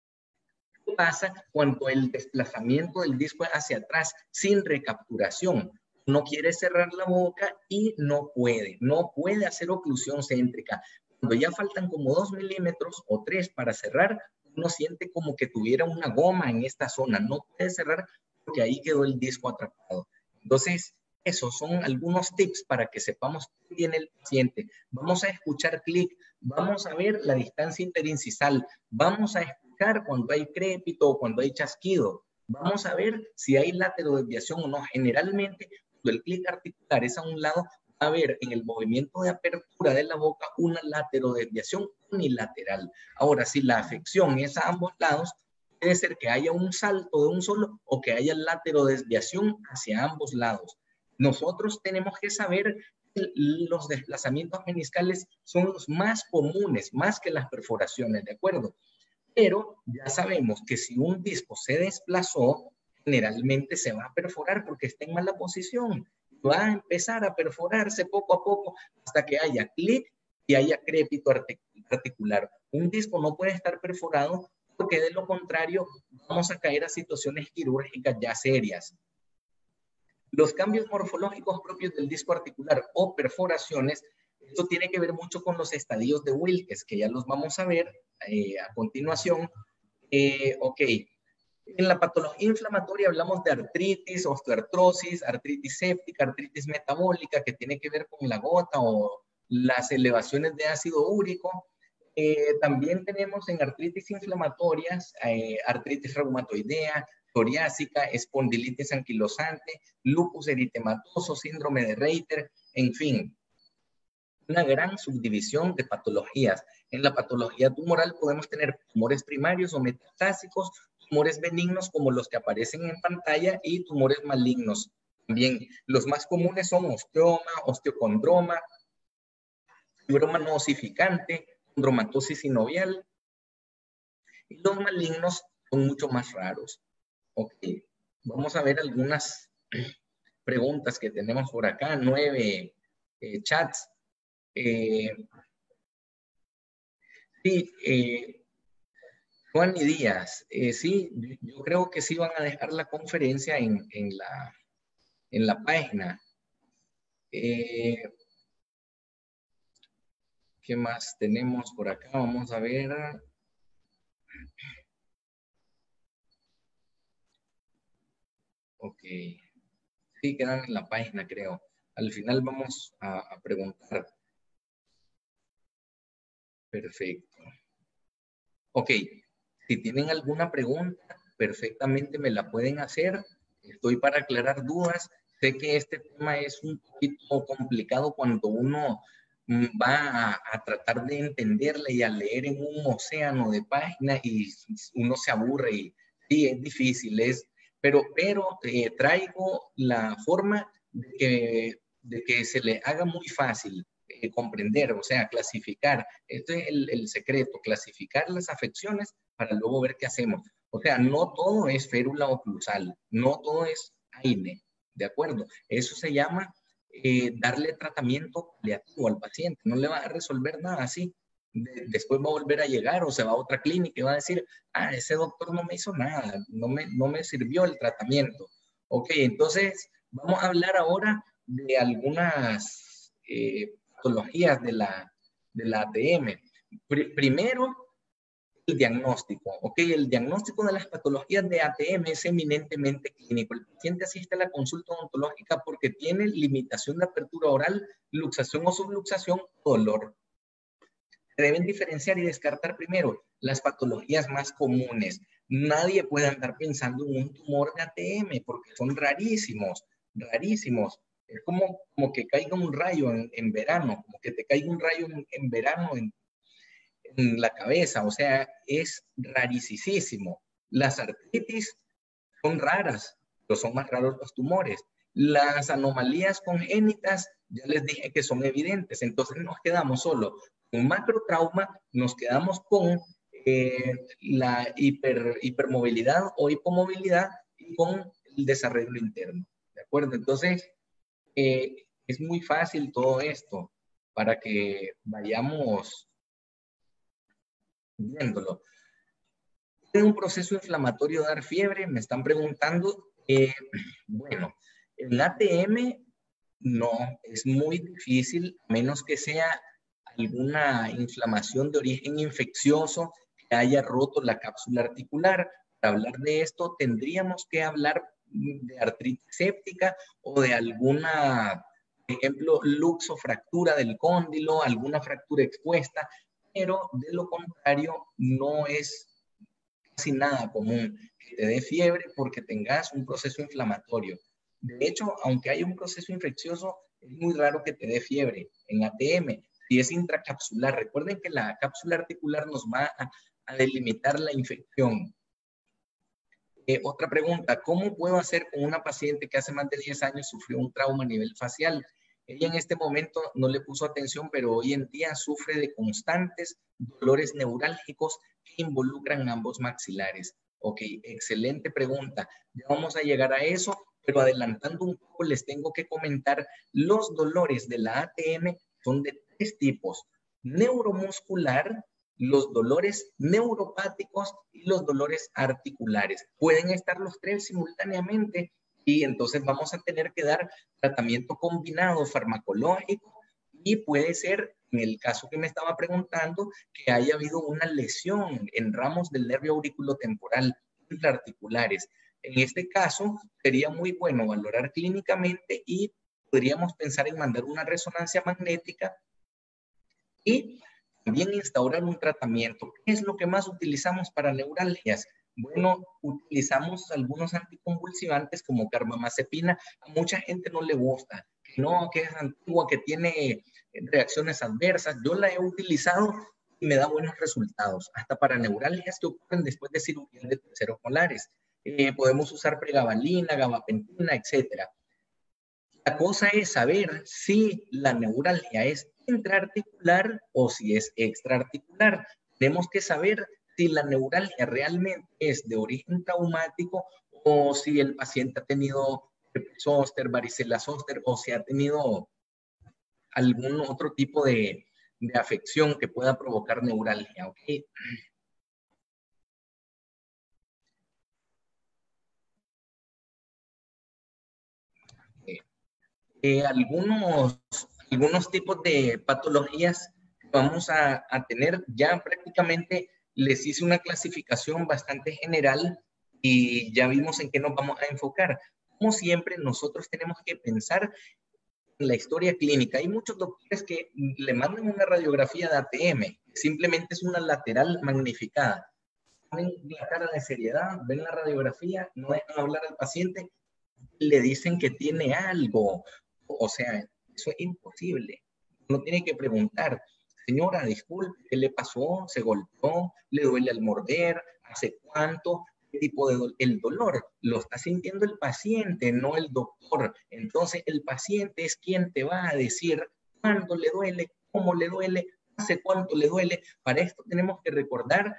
¿Qué pasa cuando el desplazamiento del disco es hacia atrás sin recapturación? No quiere cerrar la boca y no puede hacer oclusión céntrica. Cuando ya faltan como 2 milímetros o 3 para cerrar, uno siente como que tuviera una goma en esta zona. No puede cerrar porque ahí quedó el disco atrapado. Entonces, esos son algunos tips para que sepamos qué tiene el paciente. Vamos a escuchar clic, vamos a ver la distancia interincisal, vamos a escuchar cuando hay crépito o cuando hay chasquido, vamos a ver si hay laterodesviación o no. Generalmente, cuando el clic articular es a un lado, va a haber en el movimiento de apertura de la boca una laterodesviación unilateral. Ahora, si la afección es a ambos lados, puede ser que haya un salto de un solo o que haya laterodesviación hacia ambos lados. Nosotros tenemos que saber que los desplazamientos meniscales son los más comunes, más que las perforaciones, ¿de acuerdo? Pero ya sabemos que si un disco se desplazó, generalmente se va a perforar porque está en mala posición. Va a empezar a perforarse poco a poco hasta que haya clic y haya crépito articular. Un disco no puede estar perforado porque de lo contrario vamos a caer a situaciones quirúrgicas ya serias. Los cambios morfológicos propios del disco articular o perforaciones, esto tiene que ver mucho con los estadios de Wilkes, que ya los vamos a ver a continuación. Ok, en la patología inflamatoria hablamos de artritis, osteoartrosis, artritis séptica, artritis metabólica, que tiene que ver con la gota o las elevaciones de ácido úrico. También tenemos en artritis inflamatorias, artritis reumatoidea, psoriásica, espondilitis anquilosante, lupus eritematoso, síndrome de Reiter, en fin, una gran subdivisión de patologías. En la patología tumoral podemos tener tumores primarios o metastásicos, tumores benignos como los que aparecen en pantalla y tumores malignos. También los más comunes son osteoma, osteocondroma, fibroma no osificante, condromatosis sinovial, y los malignos son mucho más raros. Ok, vamos a ver algunas preguntas que tenemos por acá, 9 chats. Sí, Juan y Díaz, sí, yo creo que sí van a dejar la conferencia en la página. ¿Qué más tenemos por acá? Vamos a ver. Ok. Sí, quedan en la página, creo. Al final vamos a preguntar. Perfecto. Ok. Si tienen alguna pregunta, perfectamente me la pueden hacer. Estoy para aclarar dudas. Sé que este tema es un poquito complicado cuando uno va a tratar de entenderla y a leer en un océano de páginas y uno se aburre y sí, es difícil, pero traigo la forma de que se le haga muy fácil comprender, o sea, clasificar. Este es el secreto, clasificar las afecciones para luego ver qué hacemos. O sea, no todo es férula oclusal, no todo es AINE, ¿de acuerdo? Eso se llama darle tratamiento paliativo al paciente, no le va a resolver nada así. Después va a volver a llegar o se va a otra clínica y va a decir, ah, ese doctor no me hizo nada, no me sirvió el tratamiento. Ok, entonces vamos a hablar ahora de algunas patologías de la ATM. Primero, el diagnóstico. Ok, el diagnóstico de las patologías de ATM es eminentemente clínico. El paciente asiste a la consulta odontológica porque tiene limitación de apertura oral, luxación o subluxación, dolor. Se deben diferenciar y descartar primero las patologías más comunes. Nadie puede andar pensando en un tumor de ATM porque son rarísimos, rarísimos. Es como que caiga un rayo en verano, como que te caiga un rayo en verano en la cabeza, o sea, es rarísimo. Las artritis son raras, pero son más raros los tumores. Las anomalías congénitas, ya les dije que son evidentes, entonces nos quedamos solo con macrotrauma, nos quedamos con la hipermovilidad o hipomovilidad y con el desarreglo interno, ¿de acuerdo? Entonces, es muy fácil todo esto para que vayamos viéndolo. ¿Puede un proceso inflamatorio dar fiebre? Me están preguntando. Bueno, el ATM no, es muy difícil, a menos que sea alguna inflamación de origen infeccioso que haya roto la cápsula articular. Para hablar de esto, tendríamos que hablar de artritis séptica o de alguna, por ejemplo, luxofractura del cóndilo, alguna fractura expuesta, pero de lo contrario no es casi nada común que te dé fiebre porque tengas un proceso inflamatorio. De hecho, aunque haya un proceso infeccioso, es muy raro que te dé fiebre en ATM. Si es intracapsular, recuerden que la cápsula articular nos va a delimitar la infección. Otra pregunta, ¿cómo puedo hacer con una paciente que hace más de 10 años sufrió un trauma a nivel facial? Ella en este momento no le puso atención, pero hoy en día sufre de constantes dolores neurálgicos que involucran ambos maxilares. Ok, excelente pregunta. Ya vamos a llegar a eso, pero adelantando un poco les tengo que comentar, los dolores de la ATM son de 3 tipos. Neuromuscular, los dolores neuropáticos y los dolores articulares. Pueden estar los 3 simultáneamente y entonces vamos a tener que dar tratamiento combinado farmacológico y puede ser, en el caso que me estaba preguntando, que haya habido una lesión en ramos del nervio auriculotemporal intraarticulares. En este caso, sería muy bueno valorar clínicamente y podríamos pensar en mandar una resonancia magnética Y también instaurar un tratamiento. ¿Qué es lo que más utilizamos para neuralgias? Bueno, utilizamos algunos anticonvulsivantes como carbamazepina. A mucha gente no le gusta, no, que es antigua, que tiene reacciones adversas. Yo la he utilizado y me da buenos resultados, hasta para neuralgias que ocurren después de cirugía de terceros molares. Podemos usar pregabalina, gabapentina, etcétera. La cosa es saber si la neuralgia es intraarticular o si es extraarticular. Tenemos que saber si la neuralgia realmente es de origen traumático o si el paciente ha tenido zóster, varicela zóster o si ha tenido algún otro tipo de afección que pueda provocar neuralgia, ¿ok? Algunos tipos de patologías que vamos a tener, ya prácticamente les hice una clasificación bastante general y ya vimos en qué nos vamos a enfocar. Como siempre, nosotros tenemos que pensar en la historia clínica. Hay muchos doctores que le mandan una radiografía de ATM, simplemente es una lateral magnificada. Ven la cara de seriedad, ven la radiografía, no dejan hablar al paciente, le dicen que tiene algo. O sea, eso es imposible. Uno tiene que preguntar, señora, disculpe, ¿qué le pasó? ¿Se golpeó? ¿Le duele al morder? ¿Hace cuánto? ¿Qué tipo de el dolor? Lo está sintiendo el paciente, no el doctor. Entonces, el paciente es quien te va a decir cuándo le duele, cómo le duele, hace cuánto le duele. Para esto tenemos que recordar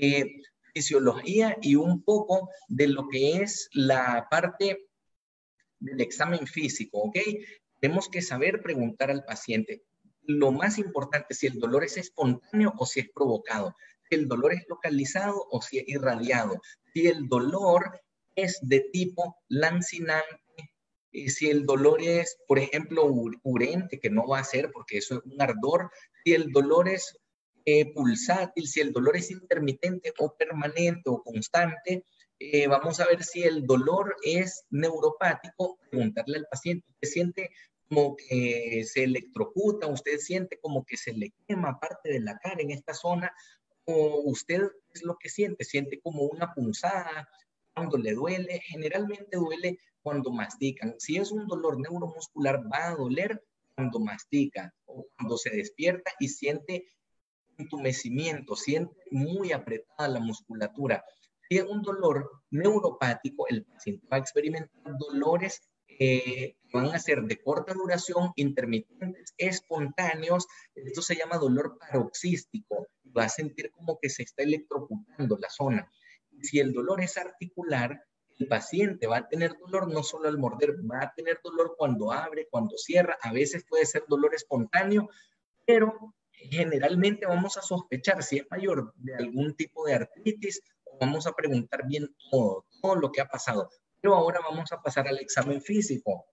fisiología y un poco de lo que es la parte del examen físico, ¿ok? Tenemos que saber preguntar al paciente. Lo más importante, si el dolor es espontáneo o si es provocado, si el dolor es localizado o si es irradiado, si el dolor es de tipo lancinante, si el dolor es, por ejemplo, urente, que no va a ser porque eso es un ardor, si el dolor es pulsátil, si el dolor es intermitente o permanente o constante, vamos a ver si el dolor es neuropático, preguntarle al paciente, ¿usted siente como que se electrocuta, usted siente como que se le quema parte de la cara en esta zona, o usted es lo que siente, siente como una punzada cuando le duele, generalmente duele cuando mastican. Si es un dolor neuromuscular, va a doler cuando mastica o cuando se despierta y siente entumecimiento, siente muy apretada la musculatura. Si es un dolor neuropático, el paciente va a experimentar dolores que van a ser de corta duración, intermitentes, espontáneos. Esto se llama dolor paroxístico. Va a sentir como que se está electrocutando la zona. Si el dolor es articular, el paciente va a tener dolor no solo al morder, va a tener dolor cuando abre, cuando cierra. A veces puede ser dolor espontáneo, pero generalmente vamos a sospechar si es mayor de algún tipo de artritis o vamos a preguntar bien todo lo que ha pasado. Pero ahora vamos a pasar al examen físico.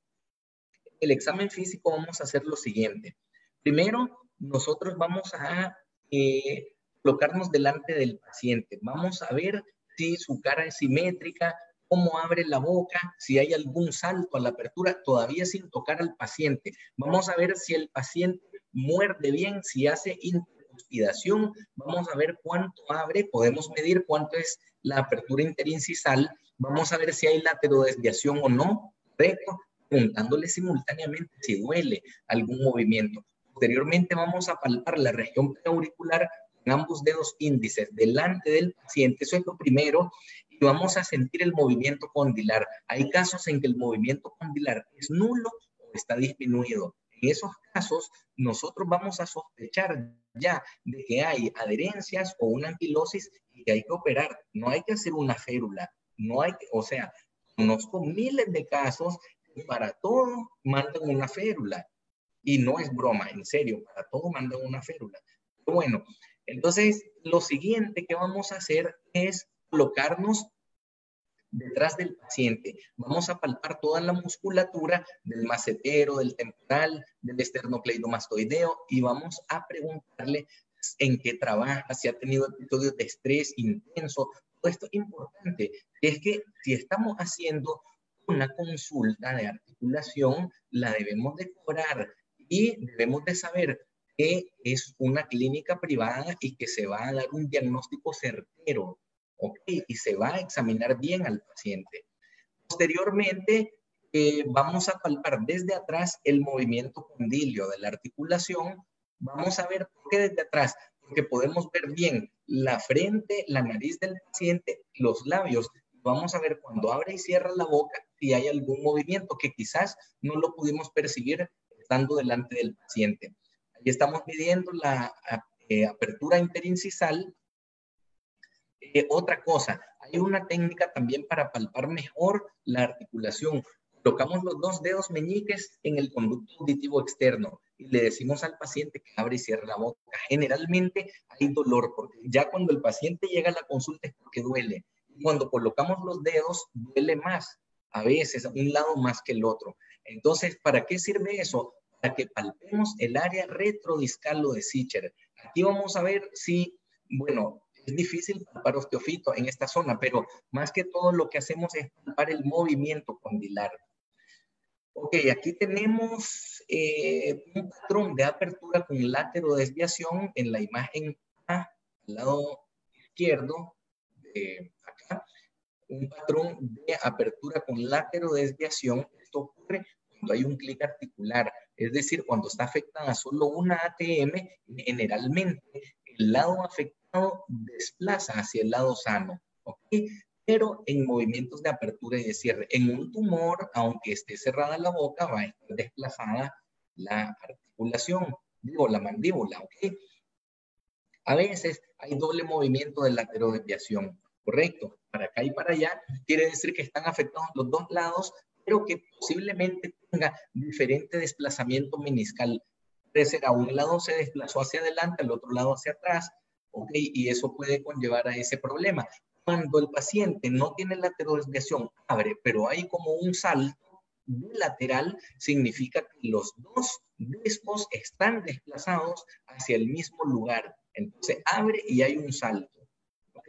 El examen físico vamos a hacer lo siguiente. Primero, nosotros vamos a colocarnos delante del paciente. Vamos a ver si su cara es simétrica, cómo abre la boca, si hay algún salto a la apertura, todavía sin tocar al paciente. Vamos a ver si el paciente muerde bien, si hace intercuspidación, vamos a ver cuánto abre, podemos medir cuánto es la apertura interincisal, vamos a ver si hay laterodesviación o no, ¿correcto? Preguntándole simultáneamente si duele algún movimiento. Posteriormente vamos a palpar la región preauricular con ambos dedos índices delante del paciente, eso es lo primero, y vamos a sentir el movimiento condilar. Hay casos en que el movimiento condilar es nulo o está disminuido. En esos casos, nosotros vamos a sospechar ya de que hay adherencias o una anquilosis y que hay que operar. No hay que hacer una férula. No hay que, o sea, conozco miles de casos que para todo mandan una férula. Y no es broma, en serio, para todo mandan una férula. Pero bueno, entonces lo siguiente que vamos a hacer es colocarnos detrás del paciente. Vamos a palpar toda la musculatura del macetero, del temporal, del esternocleidomastoideo y vamos a preguntarle en qué trabaja, si ha tenido episodios de estrés intenso. Todo esto es importante. Es que si estamos haciendo una consulta de articulación, la debemos de cobrar y debemos de saber que es una clínica privada y que se va a dar un diagnóstico certero, ¿ok? Y se va a examinar bien al paciente. Posteriormente, vamos a palpar desde atrás el movimiento condilio de la articulación. Vamos a ver por qué desde atrás, porque podemos ver bien la frente, la nariz del paciente, los labios. Vamos a ver cuando abre y cierra la boca si hay algún movimiento que quizás no lo pudimos percibir estando delante del paciente. Ahí estamos midiendo la apertura interincisal. Otra cosa, hay una técnica también para palpar mejor la articulación. Colocamos los dos dedos meñiques en el conducto auditivo externo y le decimos al paciente que abre y cierre la boca. Generalmente hay dolor, porque ya cuando el paciente llega a la consulta es porque duele. Cuando colocamos los dedos, duele más, a veces un lado más que el otro. Entonces, ¿para qué sirve eso? Para que palpemos el área retrodiscal o de Sicher. Aquí vamos a ver si, bueno, es difícil palpar osteofito en esta zona, pero más que todo lo que hacemos es palpar el movimiento condilar. Ok, aquí tenemos un patrón de apertura con laterodesviación en la imagen A, al lado izquierdo, acá. Un patrón de apertura con laterodesviación. Esto ocurre cuando hay un clic articular, es decir, cuando está afectada solo una ATM, generalmente el lado afectado desplaza hacia el lado sano, ¿ok? Pero en movimientos de apertura y de cierre, en un tumor, aunque esté cerrada la boca, va a estar desplazada la articulación, digo, la mandíbula, ¿ok? A veces hay doble movimiento de laterodesviación, ¿correcto? Para acá y para allá, quiere decir que están afectados los dos lados, pero que posiblemente tenga diferente desplazamiento meniscal. Puede ser a un lado se desplazó hacia adelante, al otro lado hacia atrás, ¿ok? Y eso puede conllevar a ese problema. Cuando el paciente no tiene laterodesviación, abre, pero hay como un salto bilateral, significa que los dos discos están desplazados hacia el mismo lugar. Entonces abre y hay un salto, ¿ok?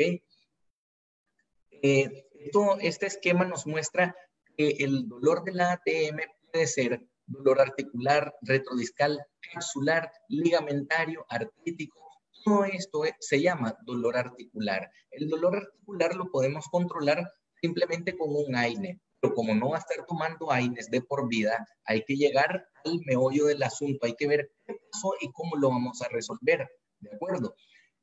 Este esquema nos muestra que el dolor de la ATM puede ser dolor articular, retrodiscal, capsular, ligamentario, artrítico. Todo esto se llama dolor articular. El dolor articular lo podemos controlar simplemente con un AINE, pero como no va a estar tomando AINES de por vida, hay que llegar al meollo del asunto, hay que ver qué pasó y cómo lo vamos a resolver, ¿de acuerdo?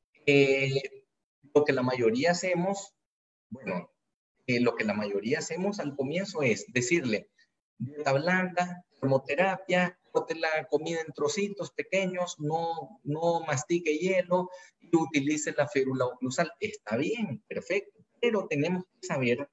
Lo que la mayoría hacemos, bueno, lo que la mayoría hacemos al comienzo es decirle, dieta blanda, termoterapia, corte la comida en trocitos pequeños, no mastique hielo y utilice la férula oclusal. Está bien, perfecto, pero tenemos que saber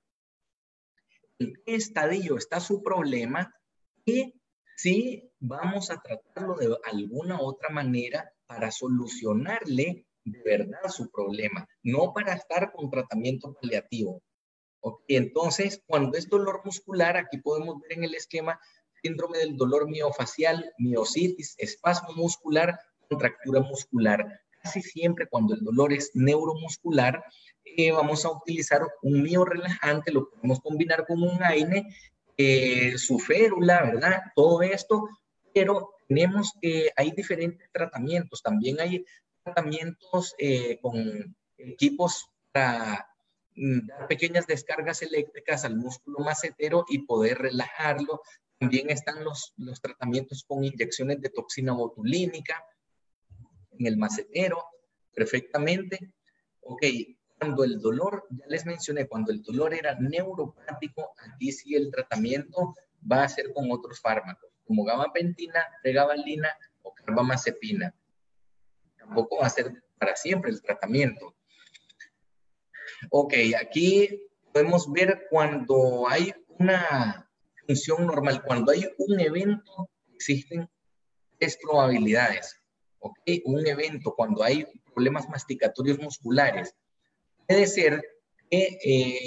en qué estadio está su problema y si vamos a tratarlo de alguna otra manera para solucionarle de verdad su problema, no para estar con tratamiento paliativo. Okay, entonces, cuando es dolor muscular, aquí podemos ver en el esquema síndrome del dolor miofacial, miositis, espasmo muscular, contractura muscular. Casi siempre cuando el dolor es neuromuscular, vamos a utilizar un miorelajante, lo podemos combinar con un AINE, su férula, ¿verdad? Todo esto, pero tenemos que, hay diferentes tratamientos. También hay tratamientos con equipos para dar pequeñas descargas eléctricas al músculo macetero y poder relajarlo. También están los tratamientos con inyecciones de toxina botulínica en el macetero, perfectamente. Ok, cuando el dolor, ya les mencioné, cuando el dolor era neuropático, aquí sí el tratamiento va a ser con otros fármacos, como gabapentina, pregabalina o carbamazepina. Tampoco va a ser para siempre el tratamiento. Ok, aquí podemos ver cuando hay una función normal, cuando hay un evento, existen tres probabilidades. Ok, un evento, cuando hay problemas masticatorios musculares, puede ser que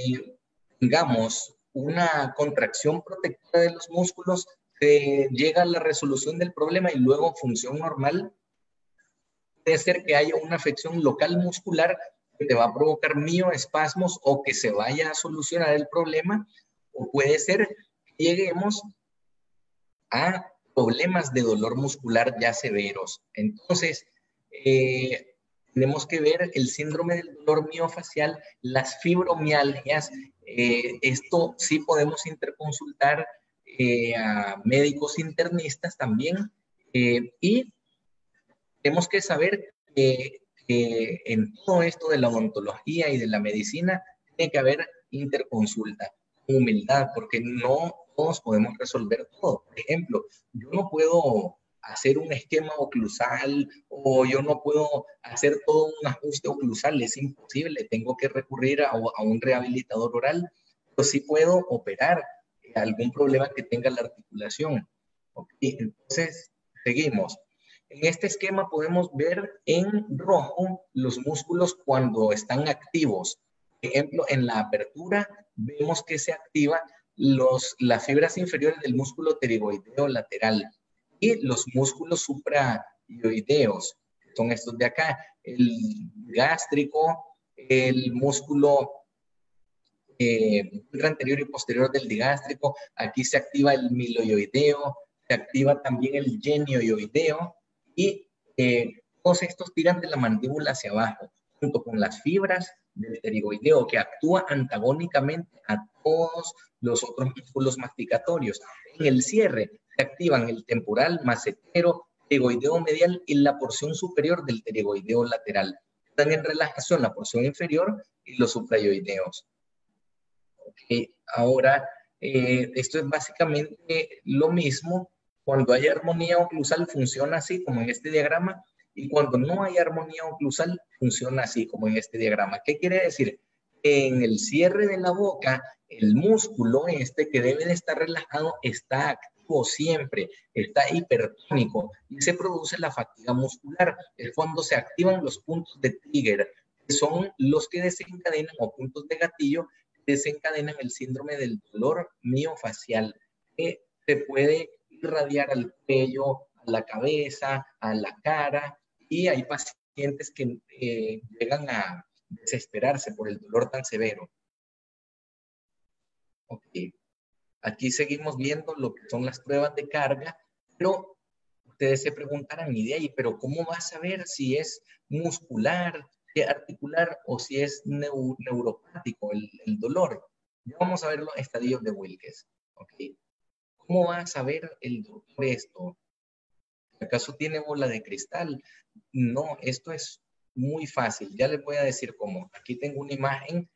tengamos una contracción protectora de los músculos, llega a la resolución del problema y luego función normal. Puede ser que haya una afección local muscular que te va a provocar mioespasmos o que se vaya a solucionar el problema, o puede ser que lleguemos a problemas de dolor muscular ya severos. Entonces, tenemos que ver el síndrome del dolor miofacial, las fibromialgias. Esto sí podemos interconsultar a médicos internistas también. Y tenemos que saber que en todo esto de la odontología y de la medicina tiene que haber interconsulta, humildad, porque no todos podemos resolver todo. Por ejemplo, yo no puedo hacer un esquema oclusal o yo no puedo hacer todo un ajuste oclusal, es imposible, tengo que recurrir a un rehabilitador oral, pero sí puedo operar algún problema que tenga la articulación. ¿Okay? Entonces, seguimos. En este esquema podemos ver en rojo los músculos cuando están activos. Por ejemplo, en la apertura vemos que se activa las fibras inferiores del músculo pterigoideo lateral y los músculos suprayoideos, que son estos de acá, el gástrico, el músculo anterior y posterior del digástrico, aquí se activa el miloioideo, se activa también el genioioideo y todos estos tiran de la mandíbula hacia abajo, junto con las fibras del pterigoideo que actúa antagónicamente a todos los otros músculos masticatorios. En el cierre se activan el temporal, macetero, pterigoideo medial y la porción superior del pterigoideo lateral. Están en relajación la porción inferior y los suprayoideos. Okay. Ahora, esto es básicamente lo mismo. Cuando hay armonía oclusal funciona así como en este diagrama y cuando no hay armonía oclusal funciona así como en este diagrama. ¿Qué quiere decir? En el cierre de la boca, el músculo que debe de estar relajado está activo siempre, está hipertónico y se produce la fatiga muscular. Es cuando se activan los puntos de trigger, que son los que desencadenan, o puntos de gatillo, desencadenan el síndrome del dolor miofacial, que se puede irradiar al cuello, a la cabeza, a la cara, y hay pacientes que llegan a desesperarse por el dolor tan severo. Ok, aquí seguimos viendo lo que son las pruebas de carga, pero ustedes se preguntarán, y de ahí, pero ¿cómo vas a ver si es muscular, articular o si es neuropático el dolor? Ya vamos a ver los estadios de Wilkes. Okay. ¿Cómo va a saber el doctor esto? ¿Acaso tiene bola de cristal? No, esto es muy fácil. Ya les voy a decir cómo. Aquí tengo una imagen.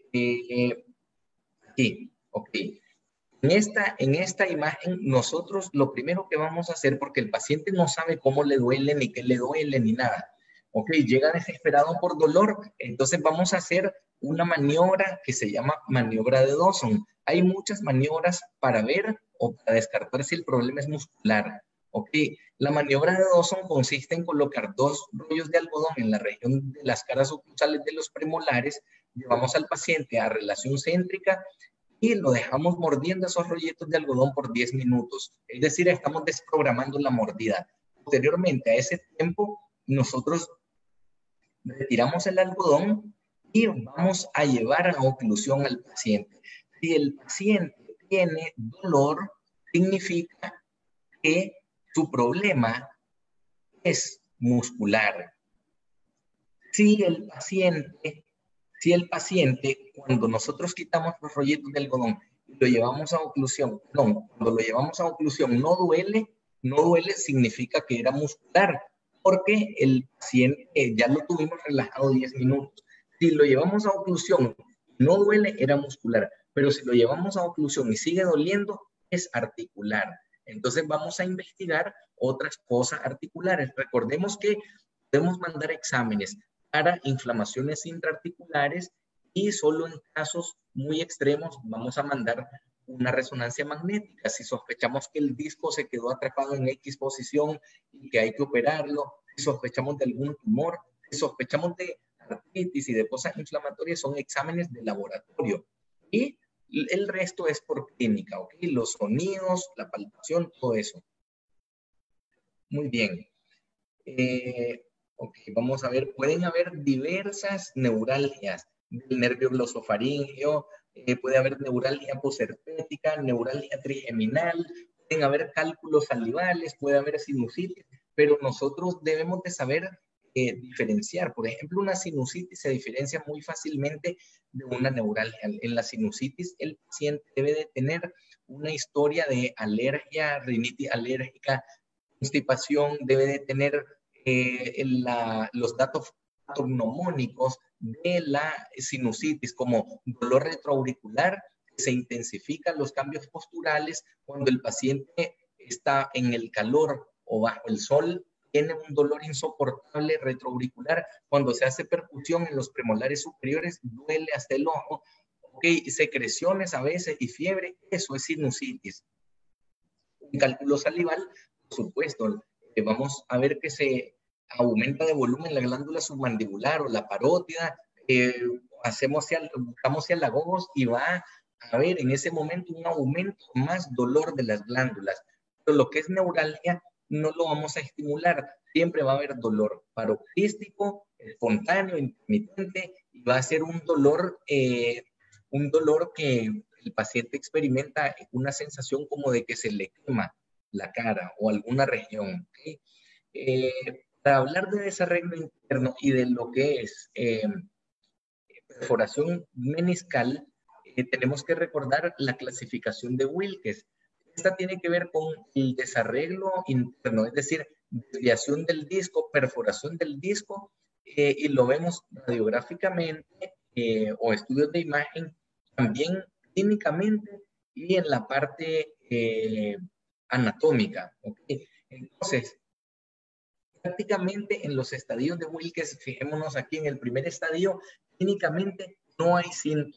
Aquí, ok. En esta imagen, nosotros lo primero que vamos a hacer, porque el paciente no sabe cómo le duele, ni qué le duele, ni nada. Ok, llega desesperado por dolor, entonces vamos a hacer una maniobra que se llama maniobra de Dawson. Hay muchas maniobras para ver o para descartar si el problema es muscular. Ok, la maniobra de Dawson consiste en colocar 2 rollos de algodón en la región de las caras oclusales de los premolares, llevamos al paciente a relación céntrica y lo dejamos mordiendo esos rollitos de algodón por 10 minutos. Es decir, estamos desprogramando la mordida. Posteriormente a ese tiempo, nosotros retiramos el algodón y vamos a llevar a oclusión al paciente. Si el paciente tiene dolor, significa que su problema es muscular. Si el paciente, cuando nosotros quitamos los rollitos de algodón y lo llevamos a oclusión, cuando lo llevamos a oclusión no duele, significa que era muscular, porque el paciente ya lo tuvimos relajado 10 minutos. Si lo llevamos a oclusión, no duele, era muscular, pero si lo llevamos a oclusión y sigue doliendo, es articular. Entonces vamos a investigar otras cosas articulares. Recordemos que podemos mandar exámenes para inflamaciones intraarticulares y solo en casos muy extremos vamos a mandar una resonancia magnética. Si sospechamos que el disco se quedó atrapado en X posición y que hay que operarlo, si sospechamos de algún tumor, si sospechamos de artritis y de cosas inflamatorias, son exámenes de laboratorio. Y el resto es por clínica, ¿ok? Los sonidos, la palpación, todo eso. Muy bien. Ok, vamos a ver, pueden haber diversas neuralgias del nervio glosofaríngeo, puede haber neuralgia posherpética, neuralgia trigeminal, pueden haber cálculos salivales, puede haber sinusitis, pero nosotros debemos de saber diferenciar. Por ejemplo, una sinusitis se diferencia muy fácilmente de una neuralgia. En la sinusitis, el paciente debe de tener una historia de alergia, rinitis alérgica, constipación, debe de tener los datos patognomónicos de la sinusitis, como dolor retroauricular, se intensifican los cambios posturales cuando el paciente está en el calor o bajo el sol, tiene un dolor insoportable retroauricular, cuando se hace percusión en los premolares superiores, duele hasta el ojo, secreciones a veces y fiebre, eso es sinusitis. Un cálculo salival, por supuesto, vamos a ver que se aumenta de volumen la glándula submandibular o la parótida, buscamos cialagogos y va a haber en ese momento un aumento más dolor de las glándulas. Pero lo que es neuralgia no lo vamos a estimular, siempre va a haber dolor paroxístico, espontáneo, intermitente, y va a ser un dolor que el paciente experimenta una sensación como de que se le quema la cara o alguna región. ¿Okay? Para hablar de desarreglo interno y de lo que es perforación meniscal, tenemos que recordar la clasificación de Wilkes. Esta tiene que ver con el desarreglo interno, es decir, desviación del disco, perforación del disco, y lo vemos radiográficamente o estudios de imagen, también clínicamente y en la parte anatómica. ¿Okay? Entonces, prácticamente en los estadios de Wilkes, fijémonos aquí en el primer estadio, clínicamente no hay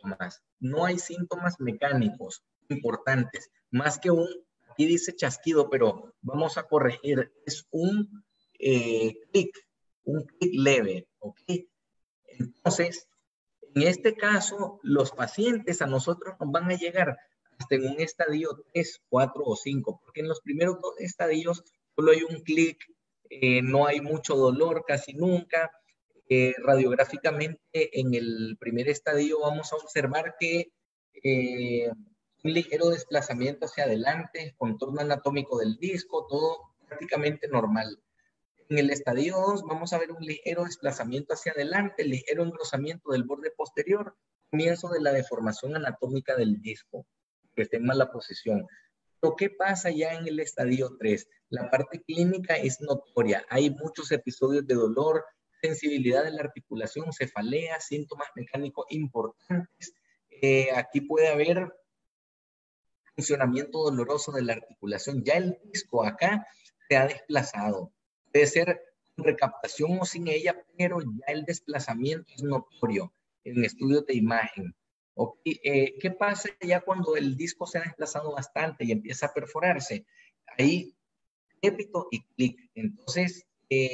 síntomas mecánicos importantes, más que aquí dice chasquido, pero vamos a corregir, es un clic leve, ¿ok? Entonces, en este caso, los pacientes a nosotros nos van a llegar hasta en un estadio 3, 4 o 5, porque en los primeros 2 estadios solo hay un clic, no hay mucho dolor casi nunca. Radiográficamente en el primer estadio vamos a observar que un ligero desplazamiento hacia adelante, contorno anatómico del disco, todo prácticamente normal. En el estadio 2 vamos a ver un ligero desplazamiento hacia adelante, ligero engrosamiento del borde posterior, comienzo de la deformación anatómica del disco, que esté en mala posición. Pero ¿qué pasa ya en el estadio 3? La parte clínica es notoria, hay muchos episodios de dolor, sensibilidad de la articulación, cefalea, síntomas mecánicos importantes. Aquí puede haber funcionamiento doloroso de la articulación. Ya el disco acá se ha desplazado. Puede ser con recaptación o sin ella, pero ya el desplazamiento es notorio en estudios de imagen. Okay. ¿Qué pasa ya cuando el disco se ha desplazado bastante y empieza a perforarse? Ahí, épito y clic. Entonces,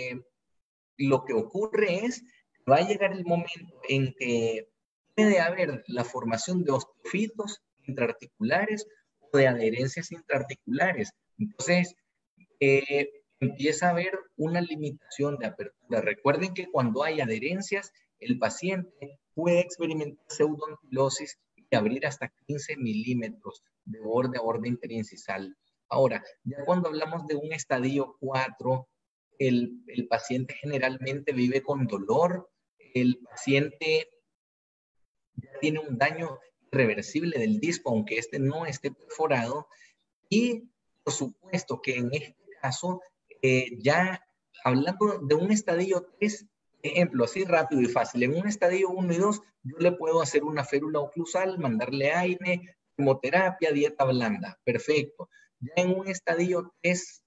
lo que ocurre es que va a llegar el momento en que puede haber la formación de osteofitos intraarticulares o de adherencias intraarticulares. Entonces, empieza a haber una limitación de apertura. Recuerden que cuando hay adherencias, el paciente puede experimentar pseudoanquilosis y abrir hasta 15 milímetros de borde a borde interincisal. Ahora, ya cuando hablamos de un estadio 4, el paciente generalmente vive con dolor, el paciente ya tiene un daño irreversible del disco, aunque este no esté perforado, y por supuesto que en este caso, ya hablando de un estadio 3, ejemplo, así rápido y fácil, en un estadio 1 y 2, yo le puedo hacer una férula oclusal, mandarle aire, quimioterapia, dieta blanda, perfecto. Ya en un estadio 3,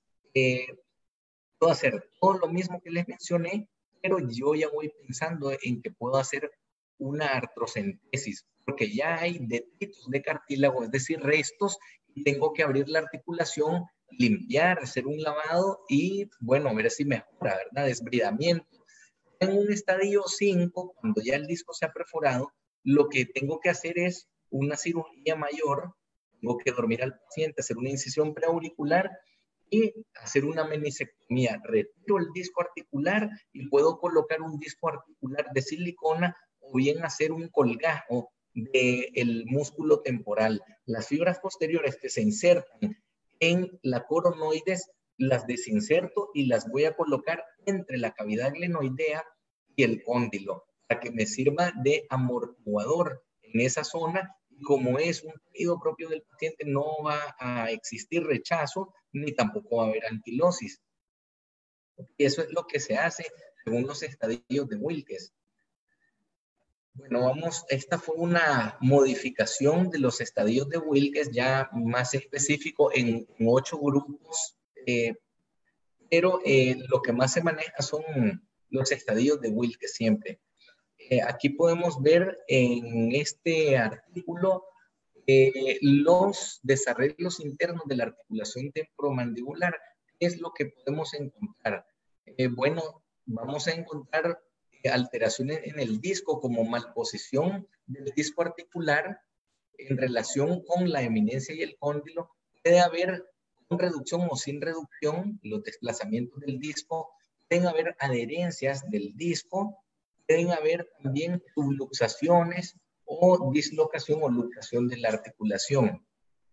puedo hacer todo lo mismo que les mencioné, pero yo ya voy pensando en que puedo hacer una artrocentesis, porque ya hay detritos de cartílago, es decir, restos, y tengo que abrir la articulación, limpiar, hacer un lavado y, bueno, ver si mejora, ¿verdad? Desbridamiento. En un estadio 5, cuando ya el disco se ha perforado, lo que tengo que hacer es una cirugía mayor, tengo que dormir al paciente, hacer una incisión preauricular y hacer una menisectomía. Retiro el disco articular y puedo colocar un disco articular de silicona o bien hacer un colgajo del músculo temporal. Las fibras posteriores que se insertan en la coronoides, las desinserto y las voy a colocar entre la cavidad glenoidea y el cóndilo, para que me sirva de amortiguador en esa zona. Como es un tejido propio del paciente, no va a existir rechazo, ni tampoco va a haber anquilosis. Y eso es lo que se hace según los estadios de Wilkes. Bueno, esta fue una modificación de los estadios de Wilkes, ya más específico en 8 grupos, pero lo que más se maneja son los estadios de Wilkes siempre. Aquí podemos ver en este artículo los desarreglos internos de la articulación temporomandibular. ¿Qué es lo que podemos encontrar? Bueno, vamos a encontrar alteraciones en el disco como malposición del disco articular en relación con la eminencia y el cóndilo. Puede haber con reducción o sin reducción los desplazamientos del disco, pueden haber adherencias del disco, pueden haber también subluxaciones o dislocación o luxación de la articulación.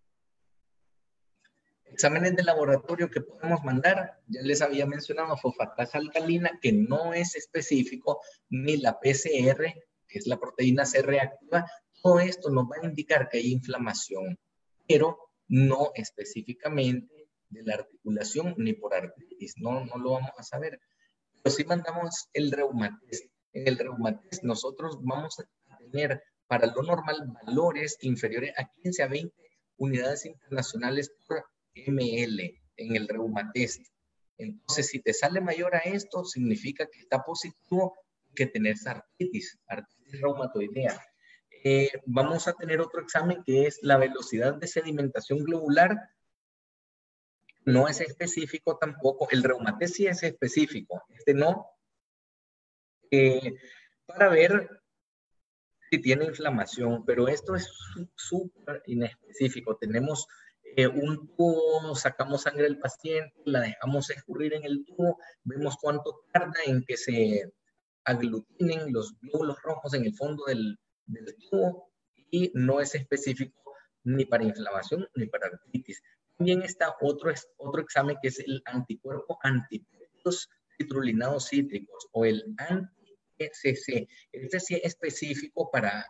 Exámenes de laboratorio que podemos mandar, ya les había mencionado fosfatasa alcalina, que no es específico, ni la PCR, que es la proteína C reactiva. Todo esto nos va a indicar que hay inflamación, pero no específicamente de la articulación ni por artritis, no lo vamos a saber. Pero sí mandamos el reumatest. En el reumatest nosotros vamos a tener para lo normal valores inferiores a 15 a 20 unidades internacionales por ml en el reumatest. Entonces, si te sale mayor a esto, significa que está positivo, que tenés artritis reumatoidea. Vamos a tener otro examen que es la velocidad de sedimentación globular. No es específico tampoco. El reumatest sí es específico, este no. Para ver si tiene inflamación, pero esto es súper inespecífico. Tenemos un tubo, sacamos sangre del paciente, la dejamos escurrir en el tubo, vemos cuánto tarda en que se aglutinen los glóbulos rojos en el fondo del tubo, y no es específico ni para inflamación ni para artritis. También está otro examen que es el anticuerpo antipéptidos citrulinados cítricos o el anti-ECC. Este sí es específico para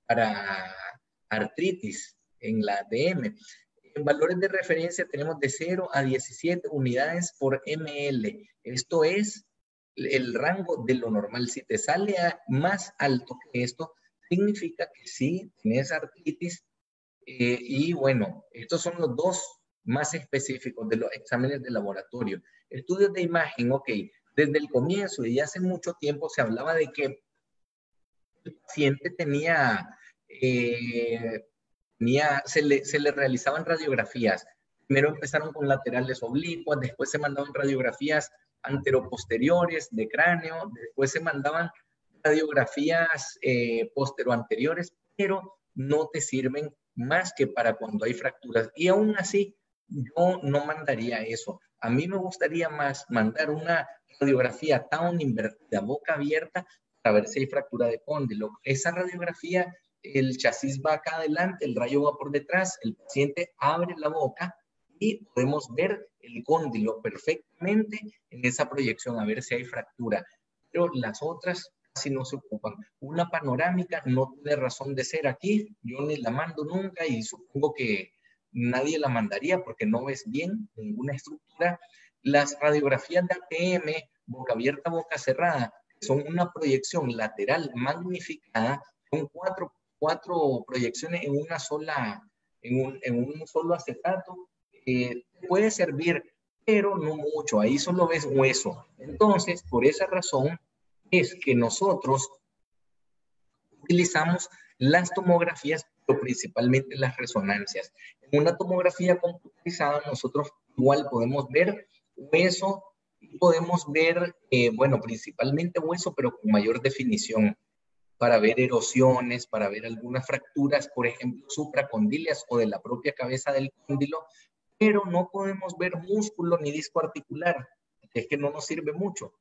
artritis en la ADM. En valores de referencia tenemos de 0 a 17 unidades por ml. Esto es el rango de lo normal. Si te sale más alto que esto, significa que sí tienes artritis. Y bueno, estos son los dos más específicos de los exámenes de laboratorio. Estudios de imagen, ok. Desde el comienzo y hace mucho tiempo se hablaba de que el paciente se le realizaban radiografías. Primero empezaron con laterales oblicuas, después se mandaban radiografías anteroposteriores de cráneo, después se mandaban radiografías posteroanteriores, pero no te sirven más que para cuando hay fracturas. Y aún así, yo no mandaría eso. A mí me gustaría más mandar una radiografía Town invertida, boca abierta, para ver si hay fractura de cóndilo. Esa radiografía, el chasis va acá adelante, el rayo va por detrás, el paciente abre la boca y podemos ver el cóndilo perfectamente en esa proyección, a ver si hay fractura. Pero las otras casi no se ocupan. Una panorámica no tiene razón de ser aquí, yo ni la mando nunca y supongo que nadie la mandaría porque no ves bien ninguna estructura. Las radiografías de ATM, boca abierta, boca cerrada, son una proyección lateral magnificada, son cuatro proyecciones en una sola, en un solo acetato. Puede servir, pero no mucho, ahí solo ves hueso. Entonces, por esa razón es que nosotros utilizamos las tomografías, pero principalmente las resonancias. En una tomografía computarizada nosotros igual podemos ver hueso y podemos ver, bueno, principalmente hueso, pero con mayor definición, para ver erosiones, para ver algunas fracturas, por ejemplo, supracondilias o de la propia cabeza del cóndilo, pero no podemos ver músculo ni disco articular, es que no nos sirve mucho.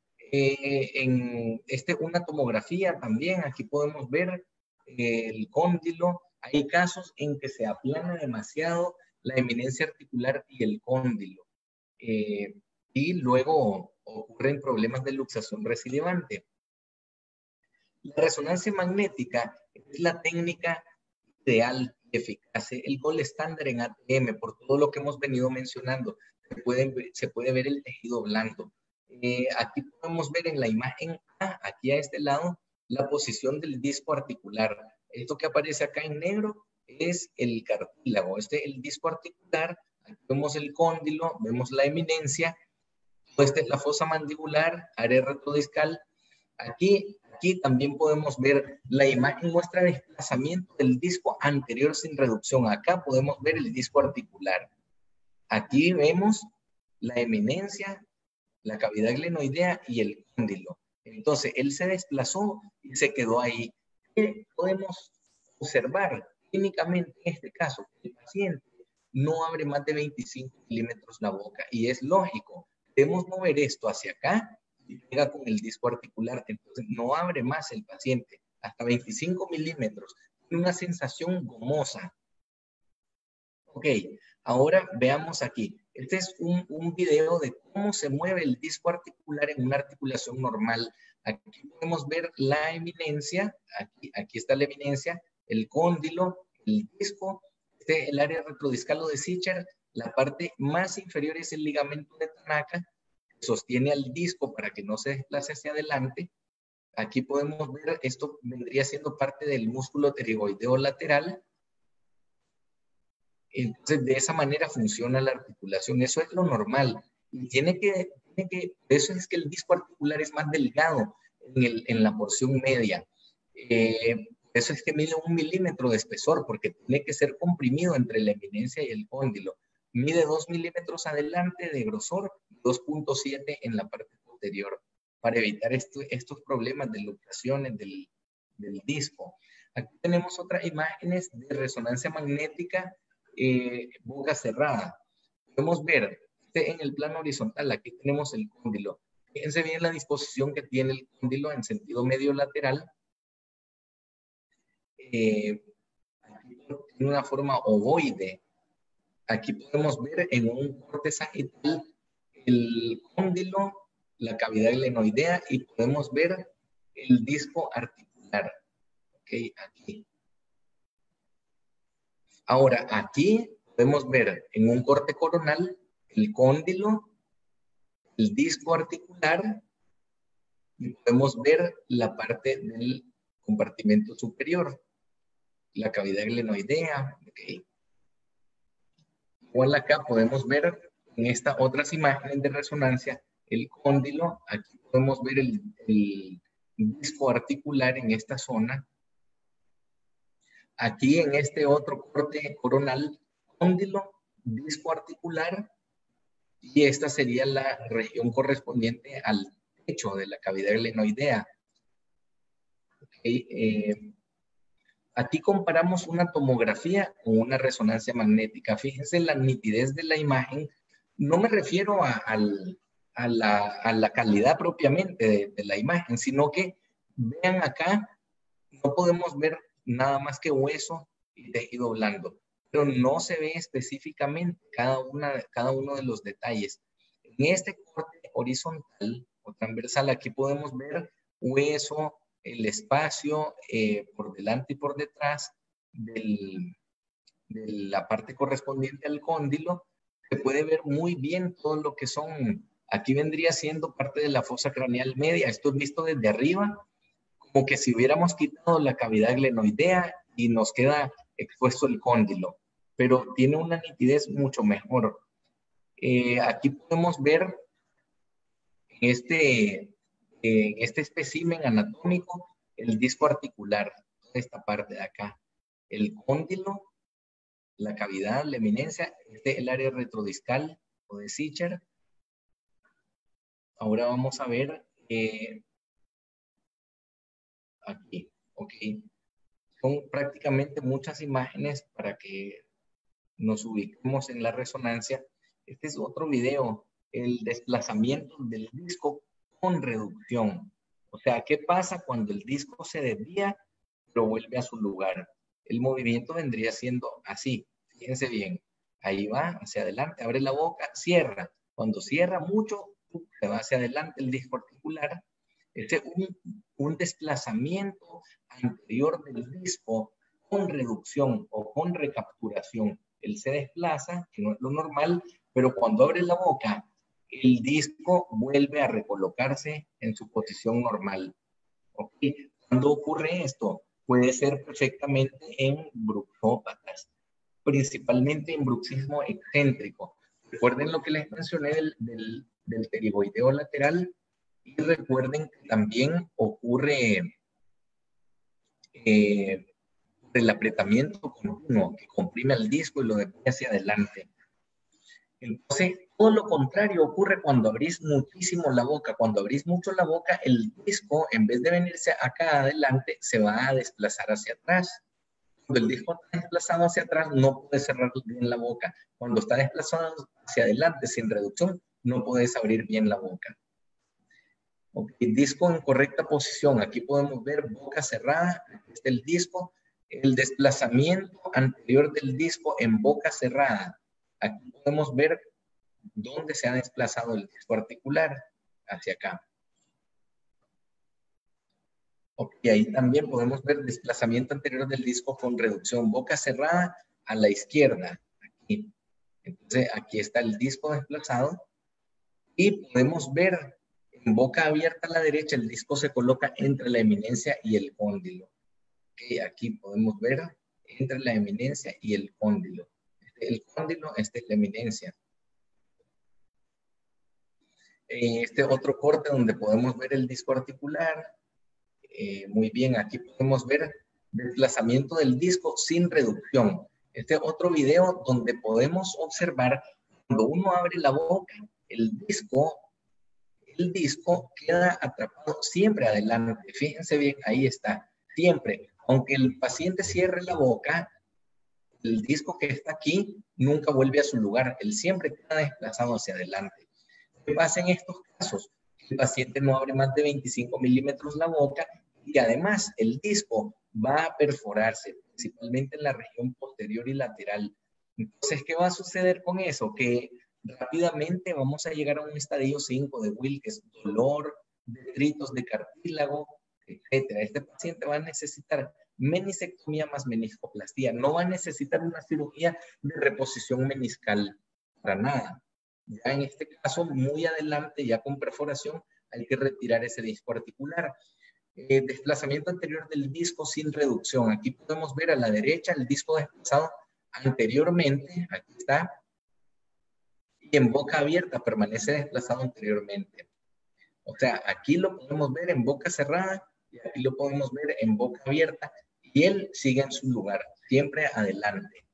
En una tomografía también, aquí podemos ver el cóndilo. Hay casos en que se aplana demasiado la eminencia articular y el cóndilo. Y luego ocurren problemas de luxación recidivante. La resonancia magnética es la técnica ideal y eficaz, el gold estándar en ATM, por todo lo que hemos venido mencionando. Se puede ver el tejido blando. Aquí podemos ver en la imagen A, aquí a este lado, la posición del disco articular. Esto que aparece acá en negro es el cartílago. Este es el disco articular. Aquí vemos el cóndilo, vemos la eminencia. Esta es la fosa mandibular, área retrodiscal. Aquí también podemos ver la imagen muestra desplazamiento del disco anterior sin reducción. Acá podemos ver el disco articular. Aquí vemos la eminencia, la cavidad glenoidea y el cóndilo. Entonces, él se desplazó y se quedó ahí. ¿Qué podemos observar clínicamente en este caso? El paciente no abre más de 25 milímetros la boca y es lógico. Debemos mover esto hacia acá y pega con el disco articular. Entonces, no abre más el paciente. Hasta 25 milímetros. Tiene una sensación gomosa. Ok, ahora veamos aquí. Este es un video de cómo se mueve el disco articular en una articulación normal. Aquí podemos ver la eminencia, aquí está la eminencia, el cóndilo, el disco, el área retrodiscal o de Sichert. La parte más inferior es el ligamento de Tanaka, que sostiene al disco para que no se desplace hacia adelante. Aquí podemos ver, esto vendría siendo parte del músculo pterigoideo lateral. Entonces, de esa manera funciona la articulación. Eso es lo normal. Y eso es que el disco articular es más delgado en la porción media. Eso es que mide 1 milímetro de espesor, porque tiene que ser comprimido entre la eminencia y el cóndilo. Mide 2 milímetros adelante de grosor, 2.7 en la parte posterior, para evitar estos problemas de luxaciones del disco. Aquí tenemos otras imágenes de resonancia magnética boca cerrada. Podemos ver en el plano horizontal, aquí tenemos el cóndilo. Fíjense bien la disposición que tiene el cóndilo en sentido medio lateral. Aquí tiene una forma ovoide. Aquí podemos ver en un corte sagital el cóndilo, la cavidad glenoidea y podemos ver el disco articular. Okay, aquí. Ahora, aquí podemos ver en un corte coronal el cóndilo, el disco articular y podemos ver la parte del compartimento superior, la cavidad glenoidea. Okay. Igual acá podemos ver en estas otras imágenes de resonancia el cóndilo. Aquí podemos ver el disco articular en esta zona. Aquí en este otro corte coronal, cóndilo, disco articular, y esta sería la región correspondiente al techo de la cavidad glenoidea. Okay, aquí comparamos una tomografía con una resonancia magnética. Fíjense la nitidez de la imagen. No me refiero a la calidad propiamente de la imagen, sino que vean acá, no podemos ver nada más que hueso y tejido blando, pero no se ve específicamente cada uno de los detalles. En este corte horizontal o transversal, aquí podemos ver hueso, el espacio por delante y por detrás de la parte correspondiente al cóndilo. Se puede ver muy bien todo lo que son, aquí vendría siendo parte de la fosa craneal media. Esto es visto desde arriba, como que si hubiéramos quitado la cavidad glenoidea y nos queda expuesto el cóndilo, pero tiene una nitidez mucho mejor. Aquí podemos ver en este espécimen anatómico el disco articular, esta parte de acá, el cóndilo, la cavidad, la eminencia, el área retrodiscal o de Sichert. Ahora vamos a ver aquí, ok. Son prácticamente muchas imágenes para que nos ubiquemos en la resonancia. Este es otro video, el desplazamiento del disco con reducción. O sea, ¿qué pasa cuando el disco se desvía pero vuelve a su lugar? El movimiento vendría siendo así. Fíjense bien. Ahí va, hacia adelante, abre la boca, cierra. Cuando cierra mucho, se va hacia adelante el disco articular. Este es un desplazamiento anterior del disco con reducción o con recapturación. Él se desplaza, que no es lo normal, pero cuando abre la boca, el disco vuelve a recolocarse en su posición normal. ¿Okay? ¿Cuándo ocurre esto? Puede ser perfectamente en bruxópatas, principalmente en bruxismo excéntrico. Recuerden lo que les mencioné del pterigoideo lateral y recuerden que también ocurre el apretamiento continuo que comprime el disco y lo deprime hacia adelante. Entonces, todo lo contrario ocurre cuando abrís muchísimo la boca. Cuando abrís mucho la boca, el disco, en vez de venirse acá adelante, se va a desplazar hacia atrás. Cuando el disco está desplazado hacia atrás, no puedes cerrar bien la boca. Cuando está desplazado hacia adelante, sin reducción, no puedes abrir bien la boca. Okay. Disco en correcta posición. Aquí podemos ver boca cerrada. Aquí está el disco. El desplazamiento anterior del disco en boca cerrada. Aquí podemos ver dónde se ha desplazado el disco articular. Hacia acá. Okay. Ahí también podemos ver desplazamiento anterior del disco con reducción. Boca cerrada a la izquierda. Aquí. Entonces, aquí está el disco desplazado. Y podemos ver en boca abierta a la derecha, el disco se coloca entre la eminencia y el cóndilo. Okay, aquí podemos ver entre la eminencia y el cóndilo. Este es el cóndilo, esta es la eminencia. Este otro corte donde podemos ver el disco articular. Muy bien, aquí podemos ver desplazamiento del disco sin reducción. Este otro video donde podemos observar cuando uno abre la boca, el disco queda atrapado siempre adelante. Fíjense bien, ahí está, siempre. Aunque el paciente cierre la boca, el disco que está aquí nunca vuelve a su lugar. Él siempre queda desplazado hacia adelante. ¿Qué pasa en estos casos? El paciente no abre más de 25 milímetros la boca y además el disco va a perforarse, principalmente en la región posterior y lateral. Entonces, ¿qué va a suceder con eso? Que rápidamente vamos a llegar a un estadio 5 de Wilkes, dolor, detritos de cartílago, etc. Este paciente va a necesitar menisectomía más meniscoplastía. No va a necesitar una cirugía de reposición meniscal para nada. Ya en este caso, muy adelante, ya con perforación, hay que retirar ese disco articular. Desplazamiento anterior del disco sin reducción. Aquí podemos ver a la derecha el disco desplazado anteriormente, aquí está, y en boca abierta permanece desplazado anteriormente. O sea, aquí lo podemos ver en boca cerrada y aquí lo podemos ver en boca abierta y él sigue en su lugar, siempre adelante.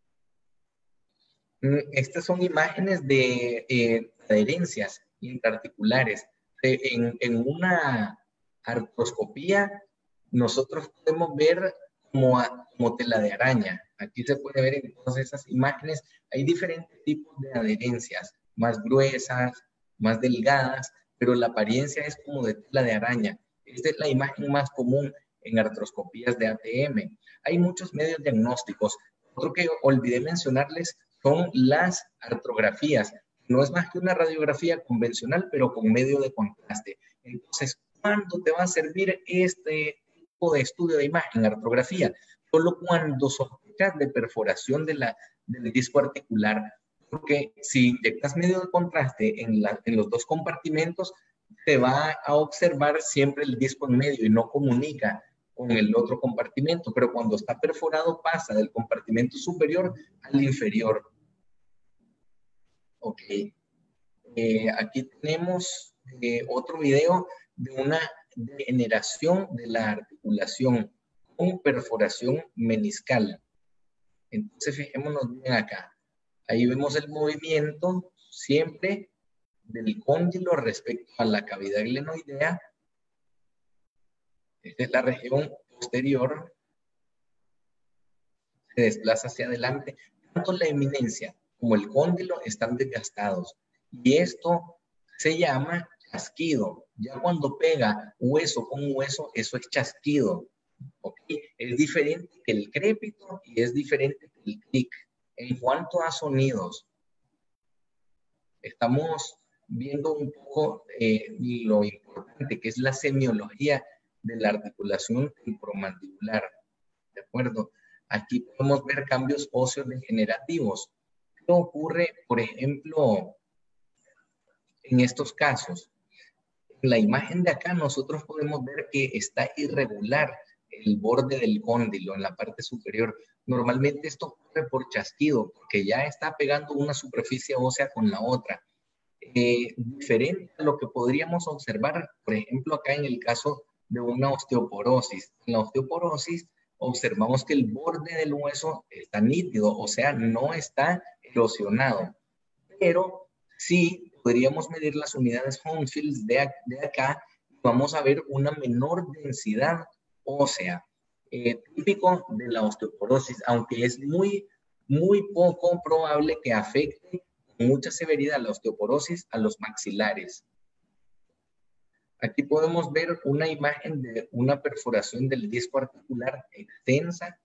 Estas son imágenes de adherencias intraarticulares. En una artroscopía nosotros podemos ver como tela de araña. Aquí se puede ver en todas esas imágenes. Hay diferentes tipos de adherencias, más gruesas, más delgadas, pero la apariencia es como de tela de araña. Esta es la imagen más común en artroscopías de ATM. Hay muchos medios diagnósticos. Otro que olvidé mencionarles son las artrografías. No es más que una radiografía convencional, pero con medio de contraste. Entonces, ¿cuándo te va a servir este tipo de estudio de imagen, artrografía? Solo cuando sospechas de perforación del disco articular. Porque si inyectas medio de contraste en los dos compartimentos, te va a observar siempre el disco en medio y no comunica con el otro compartimento, pero cuando está perforado pasa del compartimento superior al inferior. Ok. Aquí tenemos otro video de una degeneración de la articulación con perforación meniscal. Entonces, fijémonos bien acá. Ahí vemos el movimiento siempre del cóndilo respecto a la cavidad glenoidea. Esta es la región posterior. Se desplaza hacia adelante. Tanto la eminencia como el cóndilo están desgastados. Y esto se llama chasquido. Ya cuando pega hueso con hueso, eso es chasquido. ¿Okay? Es diferente que el crépito y es diferente que el clic. En cuanto a sonidos, estamos viendo un poco lo importante que es la semiología de la articulación temporomandibular, ¿de acuerdo? Aquí podemos ver cambios óseos degenerativos. ¿Qué ocurre, por ejemplo, en estos casos? En la imagen de acá nosotros podemos ver que está irregular el borde del cóndilo en la parte superior. Normalmente esto ocurre por chasquido, porque ya está pegando una superficie ósea con la otra. Diferente a lo que podríamos observar, por ejemplo, acá en el caso de una osteoporosis. En la osteoporosis observamos que el borde del hueso está nítido, o sea, no está erosionado, pero sí podríamos medir las unidades Hounsfield de acá y vamos a ver una menor densidad ósea, típico de la osteoporosis, aunque es muy poco probable que afecte con mucha severidad la osteoporosis a los maxilares. Aquí podemos ver una imagen de una perforación del disco articular extensa.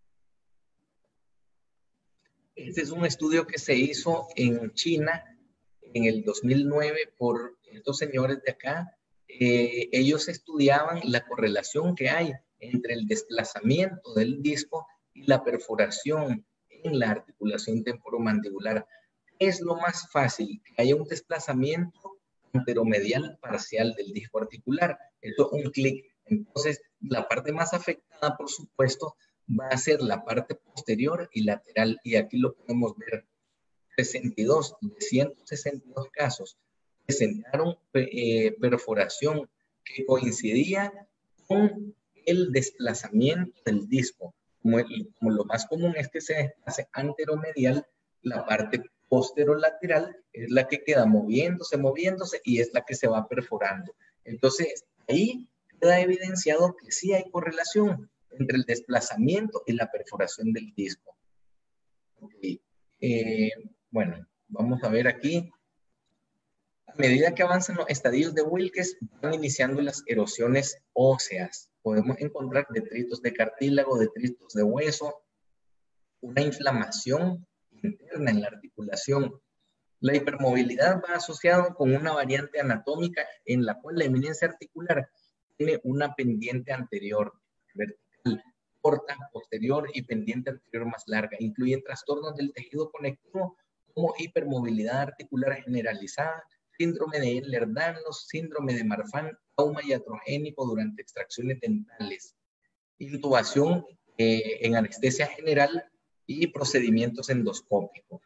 Este es un estudio que se hizo en China en el 2009 por estos señores de acá. Ellos estudiaban la correlación que hay entre el desplazamiento del disco y la perforación en la articulación temporomandibular. Es lo más fácil que haya un desplazamiento anteromedial parcial del disco articular. Eso es un clic. Entonces, la parte más afectada, por supuesto, va a ser la parte posterior y lateral. Y aquí lo podemos ver. 62 de 162 casos presentaron perforación que coincidía con el desplazamiento del disco. Como lo más común es que se desplace anteromedial, la parte posterolateral es la que queda moviéndose y es la que se va perforando. Entonces, ahí queda evidenciado que sí hay correlación entre el desplazamiento y la perforación del disco. Okay. Bueno, vamos a ver aquí. A medida que avanzan los estadios de Wilkes, van iniciando las erosiones óseas. Podemos encontrar detritos de cartílago, detritos de hueso, una inflamación interna en la articulación. La hipermovilidad va asociada con una variante anatómica en la cual la eminencia articular tiene una pendiente anterior vertical, corta, posterior y pendiente anterior más larga. Incluyen trastornos del tejido conectivo como hipermovilidad articular generalizada, síndrome de Ehlers-Danlos, síndrome de Marfan, trauma iatrogénico durante extracciones dentales, intubación en anestesia general y procedimientos endoscópicos.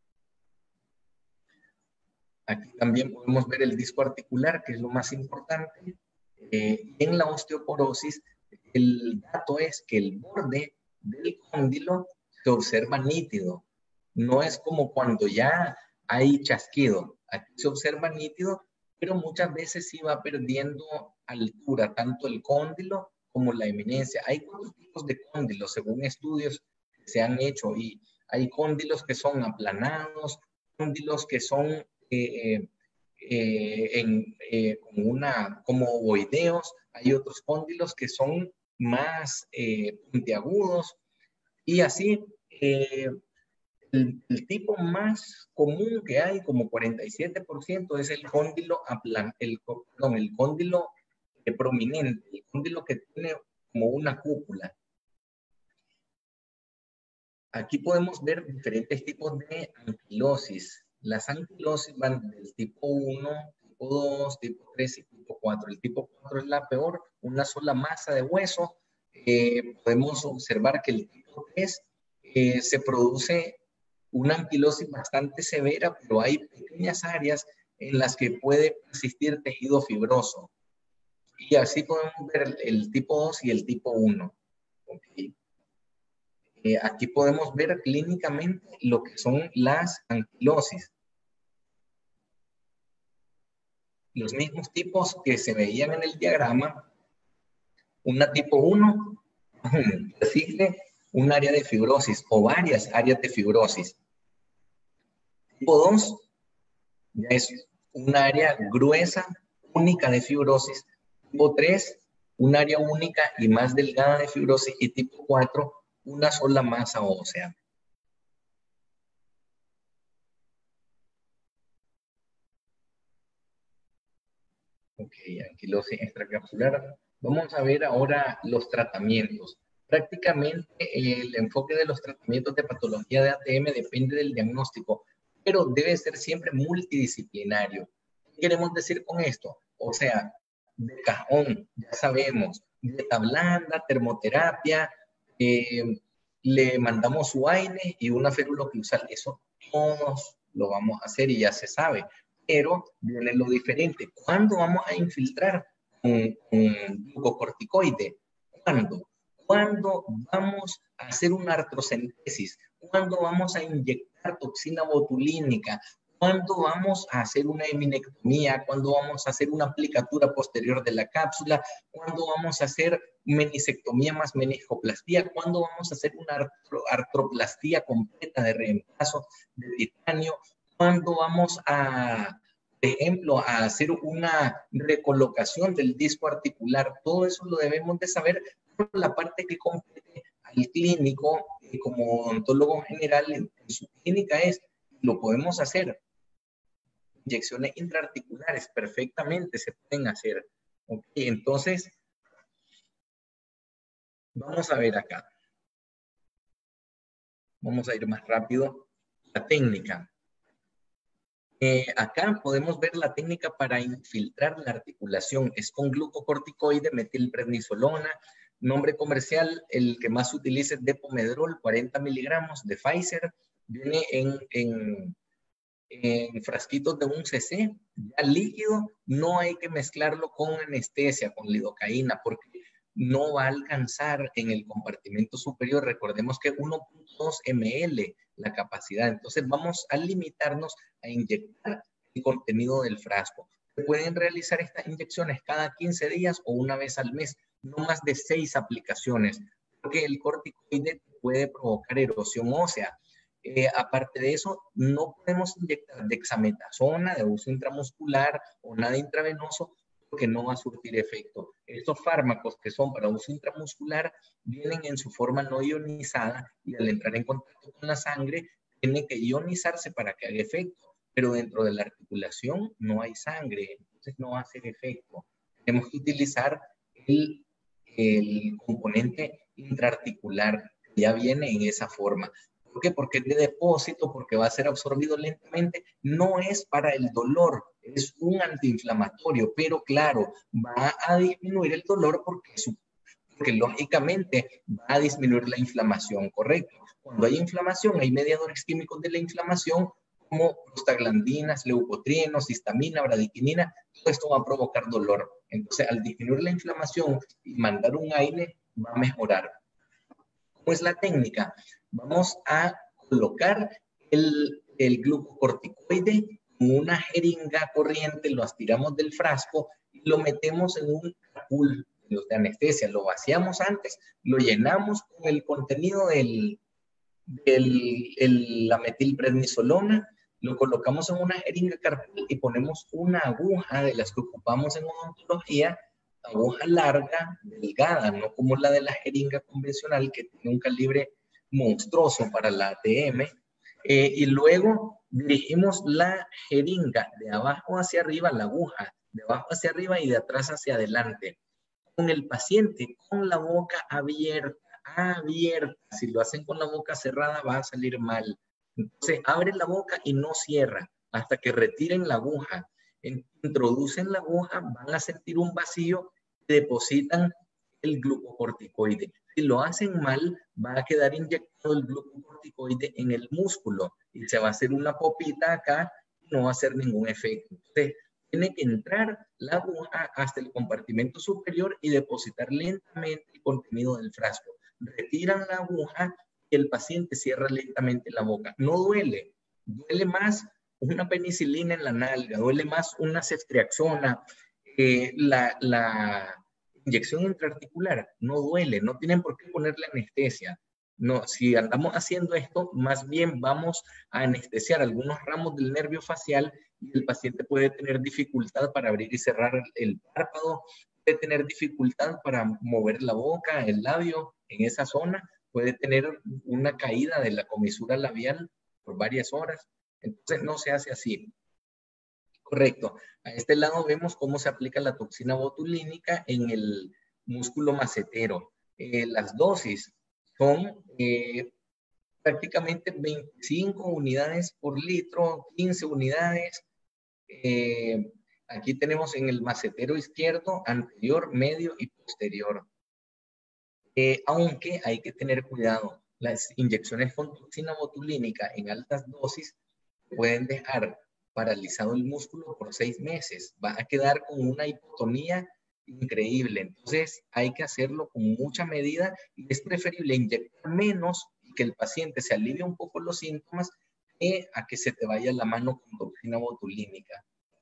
Aquí también podemos ver el disco articular, que es lo más importante. En la osteoporosis, el dato es que el borde del cóndilo se observa nítido. No es como cuando ya hay chasquido. Aquí se observa nítido, pero muchas veces sí va perdiendo altura, tanto el cóndilo como la eminencia. Hay cuatro tipos de cóndilos, según estudios que se han hecho, y hay cóndilos que son aplanados, cóndilos que son como ovoideos, hay otros cóndilos que son más puntiagudos, y así el tipo más común que hay, como 47%, es el cóndilo el cóndilo prominente, el cóndilo que tiene como una cúpula. Aquí podemos ver diferentes tipos de anquilosis. Las anquilosis van del tipo 1, tipo 2, tipo 3 y tipo 4. El tipo 4 es la peor, una sola masa de hueso. Podemos observar que el tipo 3 se produce una anquilosis bastante severa, pero hay pequeñas áreas en las que puede persistir tejido fibroso. Y así podemos ver el tipo 2 y el tipo 1. Okay. Aquí podemos ver clínicamente lo que son las anquilosis. Los mismos tipos que se veían en el diagrama. Una tipo 1 persigue un área de fibrosis o varias áreas de fibrosis. Tipo 2 ya es un área gruesa, única de fibrosis. Tipo 3, un área única y más delgada de fibrosis. Y tipo 4, una sola masa ósea. Ok, anquilosis extracapsular. Vamos a ver ahora los tratamientos. Prácticamente el enfoque de los tratamientos de patología de ATM depende del diagnóstico, pero debe ser siempre multidisciplinario. ¿Qué queremos decir con esto? O sea, de cajón, ya sabemos, dieta blanda, termoterapia, le mandamos su AINE y una férula oclusal. Eso todos lo vamos a hacer y ya se sabe. Pero viene lo diferente. ¿Cuándo vamos a infiltrar un glucocorticoide? ¿Cuándo? ¿Cuándo vamos a hacer una artrocentesis? ¿Cuándo vamos a inyectar toxina botulínica? ¿Cuándo vamos a hacer una eminectomía? ¿Cuándo vamos a hacer una aplicatura posterior de la cápsula? ¿Cuándo vamos a hacer menisectomía más meniscoplastía? ¿Cuándo vamos a hacer una artroplastía completa de reemplazo de titanio? ¿Cuándo vamos a, por ejemplo, a hacer una recolocación del disco articular? Todo eso lo debemos de saber por la parte que compete al clínico, como odontólogo general en su clínica lo podemos hacer. Inyecciones intraarticulares perfectamente se pueden hacer. Okay, entonces, vamos a ver acá. Vamos a ir más rápido. La técnica. Acá podemos ver la técnica para infiltrar la articulación. Es con glucocorticoide, metilprednisolona. Nombre comercial, el que más se utiliza es Depomedrol, 40 miligramos de Pfizer. Viene en frasquitos de 1 cc, ya líquido. No hay que mezclarlo con anestesia, con lidocaína, porque no va a alcanzar en el compartimento superior. Recordemos que 1.2 ml la capacidad. Entonces vamos a limitarnos a inyectar el contenido del frasco. Se pueden realizar estas inyecciones cada 15 días o una vez al mes, no más de 6 aplicaciones, porque el corticoide puede provocar erosión ósea. Aparte de eso, no podemos inyectar dexametasona de uso intramuscular o nada intravenoso porque no va a surtir efecto. Estos fármacos que son para uso intramuscular vienen en su forma no ionizada y al entrar en contacto con la sangre tienen que ionizarse para que haga efecto, pero dentro de la articulación no hay sangre, entonces no va a hacer efecto. Tenemos que utilizar el componente intraarticular que ya viene en esa forma. ¿Por qué? Porque es de depósito, porque va a ser absorbido lentamente. No es para el dolor, es un antiinflamatorio, pero claro, va a disminuir el dolor porque lógicamente va a disminuir la inflamación, ¿correcto? Cuando hay inflamación, hay mediadores químicos de la inflamación como prostaglandinas, leucotrienos, histamina, bradiquinina, todo esto va a provocar dolor. Entonces, al disminuir la inflamación y mandar un aire, va a mejorar. ¿Cómo es la técnica? Vamos a colocar el glucocorticoide en una jeringa corriente, lo aspiramos del frasco y lo metemos en un capul de anestesia. Lo vaciamos antes, lo llenamos con el contenido la metilprednisolona, lo colocamos en una jeringa carpul y ponemos una aguja de las que ocupamos en odontología, aguja larga, delgada, no como la de la jeringa convencional que tiene un calibre monstruoso para la ATM. Y luego dirigimos la jeringa de abajo hacia arriba, la aguja de abajo hacia arriba y de atrás hacia adelante, con el paciente con la boca abierta. Si lo hacen con la boca cerrada va a salir mal. Entonces abre la boca y no cierra hasta que retiren la aguja. Introducen la aguja, van a sentir un vacío y depositan el glucocorticoide. Si lo hacen mal, va a quedar inyectado el glucocorticoide en el músculo y se va a hacer una popita acá y no va a hacer ningún efecto. Entonces, tiene que entrar la aguja hasta el compartimento superior y depositar lentamente el contenido del frasco. Retiran la aguja y el paciente cierra lentamente la boca. No duele, duele más una penicilina en la nalga, duele más una ceftriaxona. La inyección intraarticular no duele, no tienen por qué ponerle anestesia. No, si andamos haciendo esto, más bien vamos a anestesiar algunos ramos del nervio facial y el paciente puede tener dificultad para abrir y cerrar el párpado, puede tener dificultad para mover la boca, el labio en esa zona, puede tener una caída de la comisura labial por varias horas. Entonces no se hace así. Correcto. A este lado vemos cómo se aplica la toxina botulínica en el músculo macetero. Las dosis son prácticamente 25 unidades por litro, 15 unidades. Aquí tenemos en el macetero izquierdo, anterior, medio y posterior. Aunque hay que tener cuidado, las inyecciones con toxina botulínica en altas dosis pueden dejar paralizado el músculo por 6 meses. Va a quedar con una hipotonía increíble. Entonces hay que hacerlo con mucha medida y es preferible inyectar menos y que el paciente se alivie un poco los síntomas a que se te vaya la mano con toxina botulínica.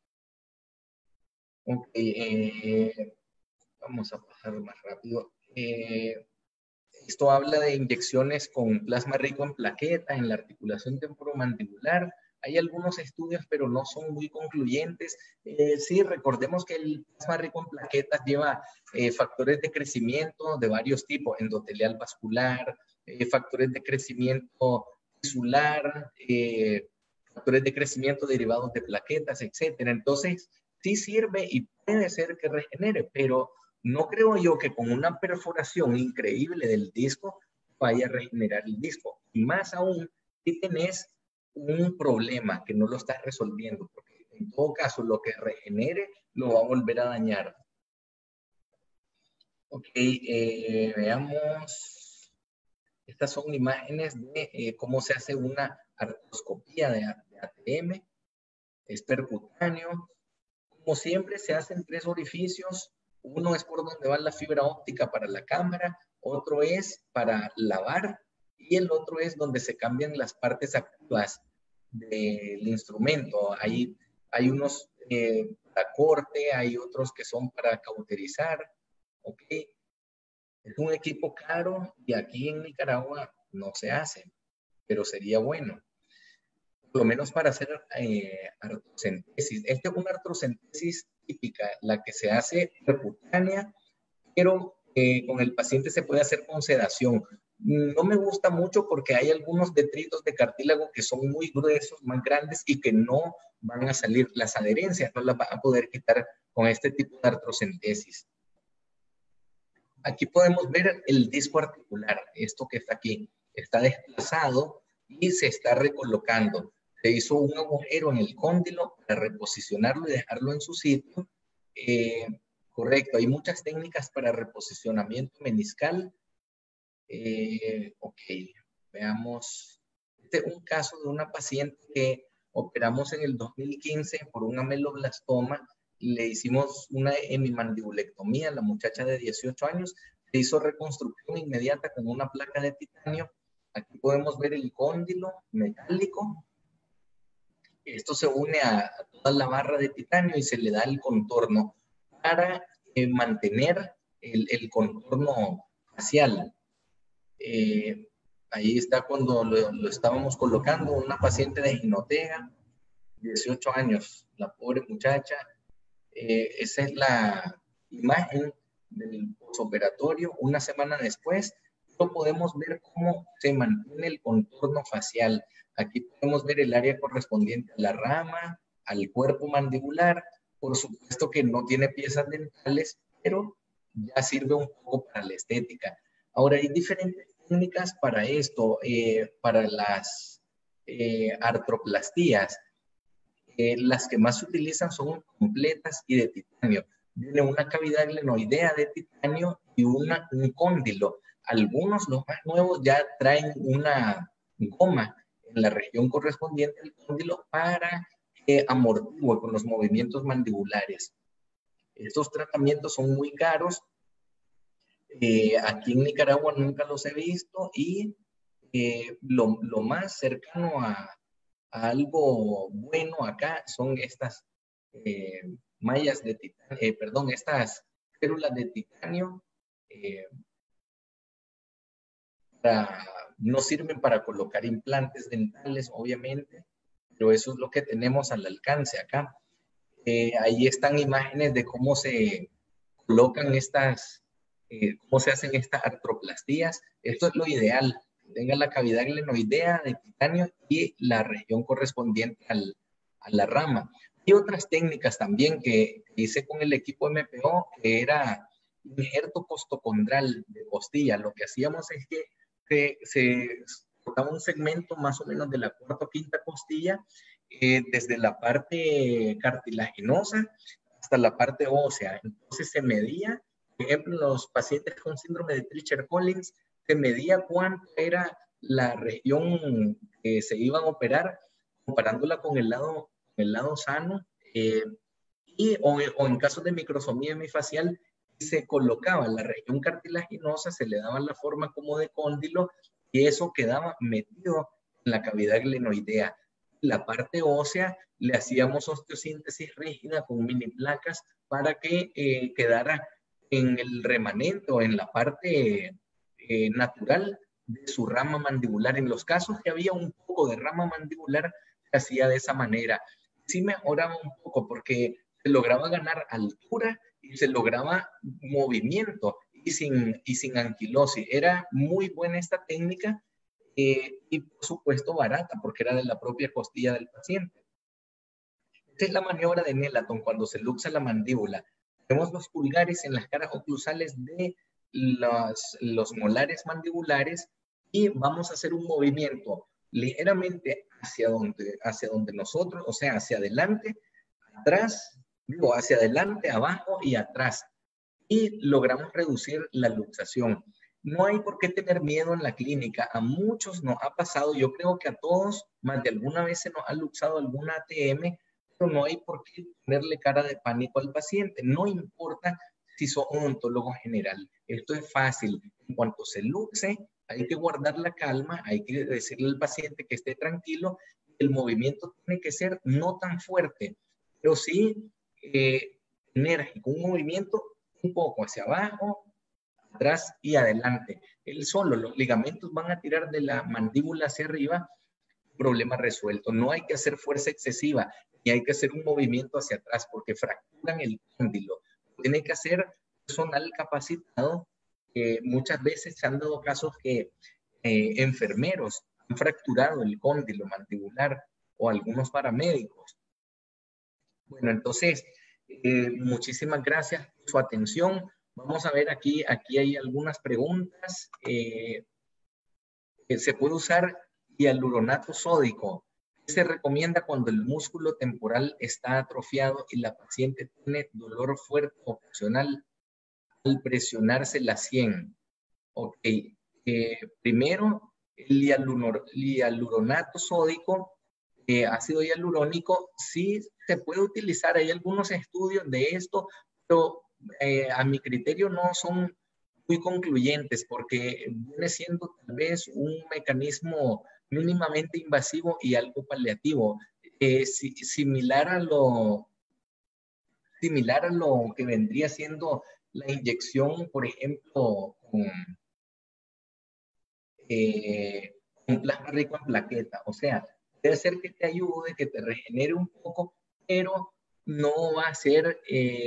Ok, vamos a pasar más rápido. Esto habla de inyecciones con plasma rico en plaqueta en la articulación temporomandibular. Hay algunos estudios, pero no son muy concluyentes. Sí, recordemos que el plasma rico en plaquetas lleva factores de crecimiento de varios tipos, endotelial vascular, factores de crecimiento tisular, factores de crecimiento derivados de plaquetas, etcétera. Entonces, sí sirve y puede ser que regenere, pero no creo yo que con una perforación increíble del disco vaya a regenerar el disco. Y más aún, si tenés un problema que no lo estás resolviendo, porque en todo caso lo que regenere lo va a volver a dañar. Ok, veamos. Estas son imágenes de cómo se hace una artroscopía de ATM. Es percutáneo. Como siempre, se hacen 3 orificios. Uno es por donde va la fibra óptica para la cámara, otro es para lavar y el otro es donde se cambian las partes activas del instrumento. Hay unos para corte, hay otros que son para cauterizar. ¿Ok? Es un equipo caro y aquí en Nicaragua no se hace, pero sería bueno. Por lo menos para hacer artrocentesis. Esta es una artrocentesis típica, la que se hace percutánea, pero con el paciente se puede hacer con sedación. No me gusta mucho porque hay algunos detritos de cartílago que son muy gruesos, más grandes y que no van a salir. Las adherencias no las van a poder quitar con este tipo de artrocentesis. Aquí podemos ver el disco articular. Esto que está aquí está desplazado y se está recolocando. Se hizo un agujero en el cóndilo para reposicionarlo y dejarlo en su sitio. Correcto, hay muchas técnicas para reposicionamiento meniscal. Ok, veamos. Este es un caso de una paciente que operamos en el 2015 por un ameloblastoma. Le hicimos una hemimandibulectomía a la muchacha de 18 años. Se hizo reconstrucción inmediata con una placa de titanio. Aquí podemos ver el cóndilo metálico. Esto se une a toda la barra de titanio y se le da el contorno para mantener el contorno facial. Ahí está cuando lo estábamos colocando, una paciente de Jinotega, 18 años, la pobre muchacha. Esa es la imagen del posoperatorio. Una semana después, pero podemos ver cómo se mantiene el contorno facial. Aquí podemos ver el área correspondiente a la rama, al cuerpo mandibular. Por supuesto que no tiene piezas dentales, pero ya sirve un poco para la estética. Ahora, hay diferentes técnicas para esto, para las artroplastías. Las que más se utilizan son completas y de titanio. Viene una cavidad glenoidea de titanio y un cóndilo. Algunos, los más nuevos, ya traen una goma en la región correspondiente al cóndilo para que amortigue con los movimientos mandibulares. Estos tratamientos son muy caros. Aquí en Nicaragua nunca los he visto y lo más cercano a algo bueno acá son estas mallas de titanio, perdón, estas células de titanio. No sirven para colocar implantes dentales, obviamente, pero eso es lo que tenemos al alcance acá. Ahí están imágenes de cómo se colocan cómo se hacen estas artroplastías. Esto es lo ideal, tenga la cavidad glenoidea de titanio y la región correspondiente a la rama. Y otras técnicas también que hice con el equipo MPO, que era injerto costocondral de costilla. Lo que hacíamos es que se cortaba un segmento más o menos de la cuarta o quinta costilla, desde la parte cartilaginosa hasta la parte ósea. Entonces se medía, por ejemplo, en los pacientes con síndrome de Treacher-Collins, se medía cuánto era la región que se iban a operar, comparándola con el lado sano, o en casos de microsomía hemifacial, se colocaba la región cartilaginosa, se le daba la forma como de cóndilo, y eso quedaba metido en la cavidad glenoidea. La parte ósea le hacíamos osteosíntesis rígida con mini placas para que quedara en el remanente o en la parte natural de su rama mandibular. En los casos que había un poco de rama mandibular, se hacía de esa manera. Sí mejoraba un poco porque se lograba ganar altura y se lograba movimiento y sin anquilosis. Era muy buena esta técnica y por supuesto barata porque era de la propia costilla del paciente. Esta es la maniobra de Nelaton cuando se luxa la mandíbula. Vemos los pulgares en las caras oclusales de los molares mandibulares y vamos a hacer un movimiento ligeramente hacia donde nosotros, o sea, hacia adelante, atrás, digo, hacia adelante, abajo y atrás. Y logramos reducir la luxación. No hay por qué tener miedo en la clínica. A muchos nos ha pasado, yo creo que a todos, más de alguna vez se nos ha luxado alguna ATM, pero no hay por qué ponerle cara de pánico al paciente. No importa si sos odontólogo general. Esto es fácil. En cuanto se luxe, hay que guardar la calma, hay que decirle al paciente que esté tranquilo. El movimiento tiene que ser no tan fuerte, pero sí enérgico, un movimiento un poco hacia abajo, atrás y adelante. Él solo, los ligamentos van a tirar de la mandíbula hacia arriba, problema resuelto. No hay que hacer fuerza excesiva, ni hay que hacer un movimiento hacia atrás porque fracturan el cóndilo. Tiene que hacer personal capacitado. Muchas veces se han dado casos que enfermeros han fracturado el cóndilo mandibular o algunos paramédicos. Bueno, entonces, muchísimas gracias por su atención. Vamos a ver aquí hay algunas preguntas. Se puede usar hialuronato sódico. ¿Qué se recomienda cuando el músculo temporal está atrofiado y la paciente tiene dolor fuerte ocasional al presionarse la sien? Ok. Primero, el hialuronato sódico, ácido hialurónico, sí se puede utilizar. Hay algunos estudios de esto, pero a mi criterio no son muy concluyentes porque viene siendo tal vez un mecanismo mínimamente invasivo y algo paliativo, similar a lo que vendría siendo la inyección, por ejemplo, con plasma rico en plaqueta. O sea, puede ser que te ayude, que te regenere un poco, pero no va a ser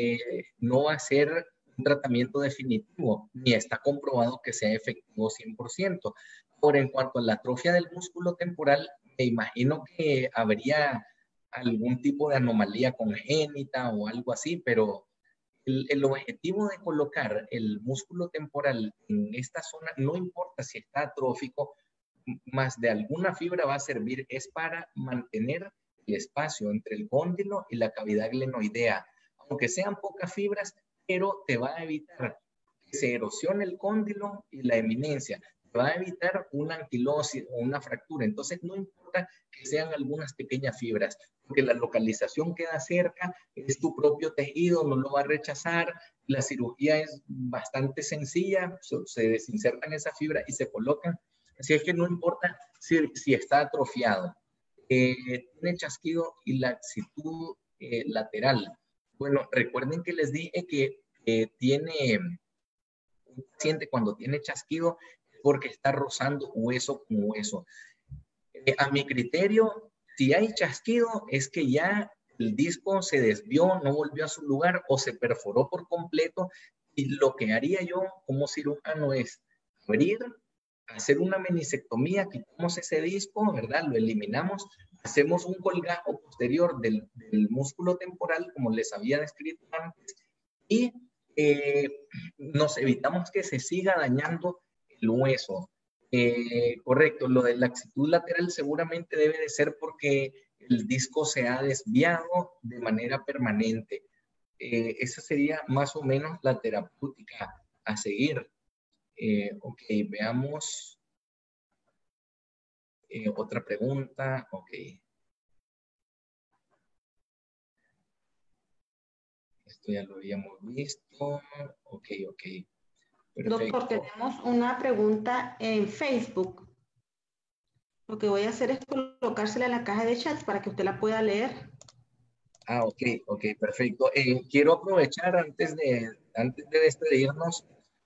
un tratamiento definitivo, ni está comprobado que sea efectivo 100%. Ahora, en cuanto a la atrofia del músculo temporal, me imagino que habría algún tipo de anomalía congénita o algo así, pero el objetivo de colocar el músculo temporal en esta zona, no importa si está atrófico, más de alguna fibra va a servir, es para mantener el espacio entre el cóndilo y la cavidad glenoidea. Aunque sean pocas fibras, pero te va a evitar que se erosione el cóndilo y la eminencia. Te va a evitar una anquilosis o una fractura. Entonces, no importa que sean algunas pequeñas fibras, porque la localización queda cerca, es tu propio tejido, no lo va a rechazar. La cirugía es bastante sencilla, se desinsertan esas fibras y se colocan. Así es que no importa si está atrofiado. Tiene chasquido y laxitud lateral. Bueno, recuerden que les dije que tiene un paciente cuando tiene chasquido porque está rozando hueso con hueso. A mi criterio, si hay chasquido es que ya el disco se desvió, no volvió a su lugar o se perforó por completo, y lo que haría yo como cirujano es abrir, hacer una menisectomía, quitamos ese disco, ¿verdad? Lo eliminamos, hacemos un colgajo posterior del músculo temporal, como les había descrito antes, y nos evitamos que se siga dañando el hueso. Correcto, lo de la laxitud lateral seguramente debe de ser porque el disco se ha desviado de manera permanente. Esa sería más o menos la terapéutica a seguir. Ok, veamos otra pregunta. Ok. Esto ya lo habíamos visto. Ok, ok. Perfecto. Doctor, tenemos una pregunta en Facebook. Lo que voy a hacer es colocársela en la caja de chats para que usted la pueda leer. Ah, ok, ok, perfecto. Quiero aprovechar antes de despedirnos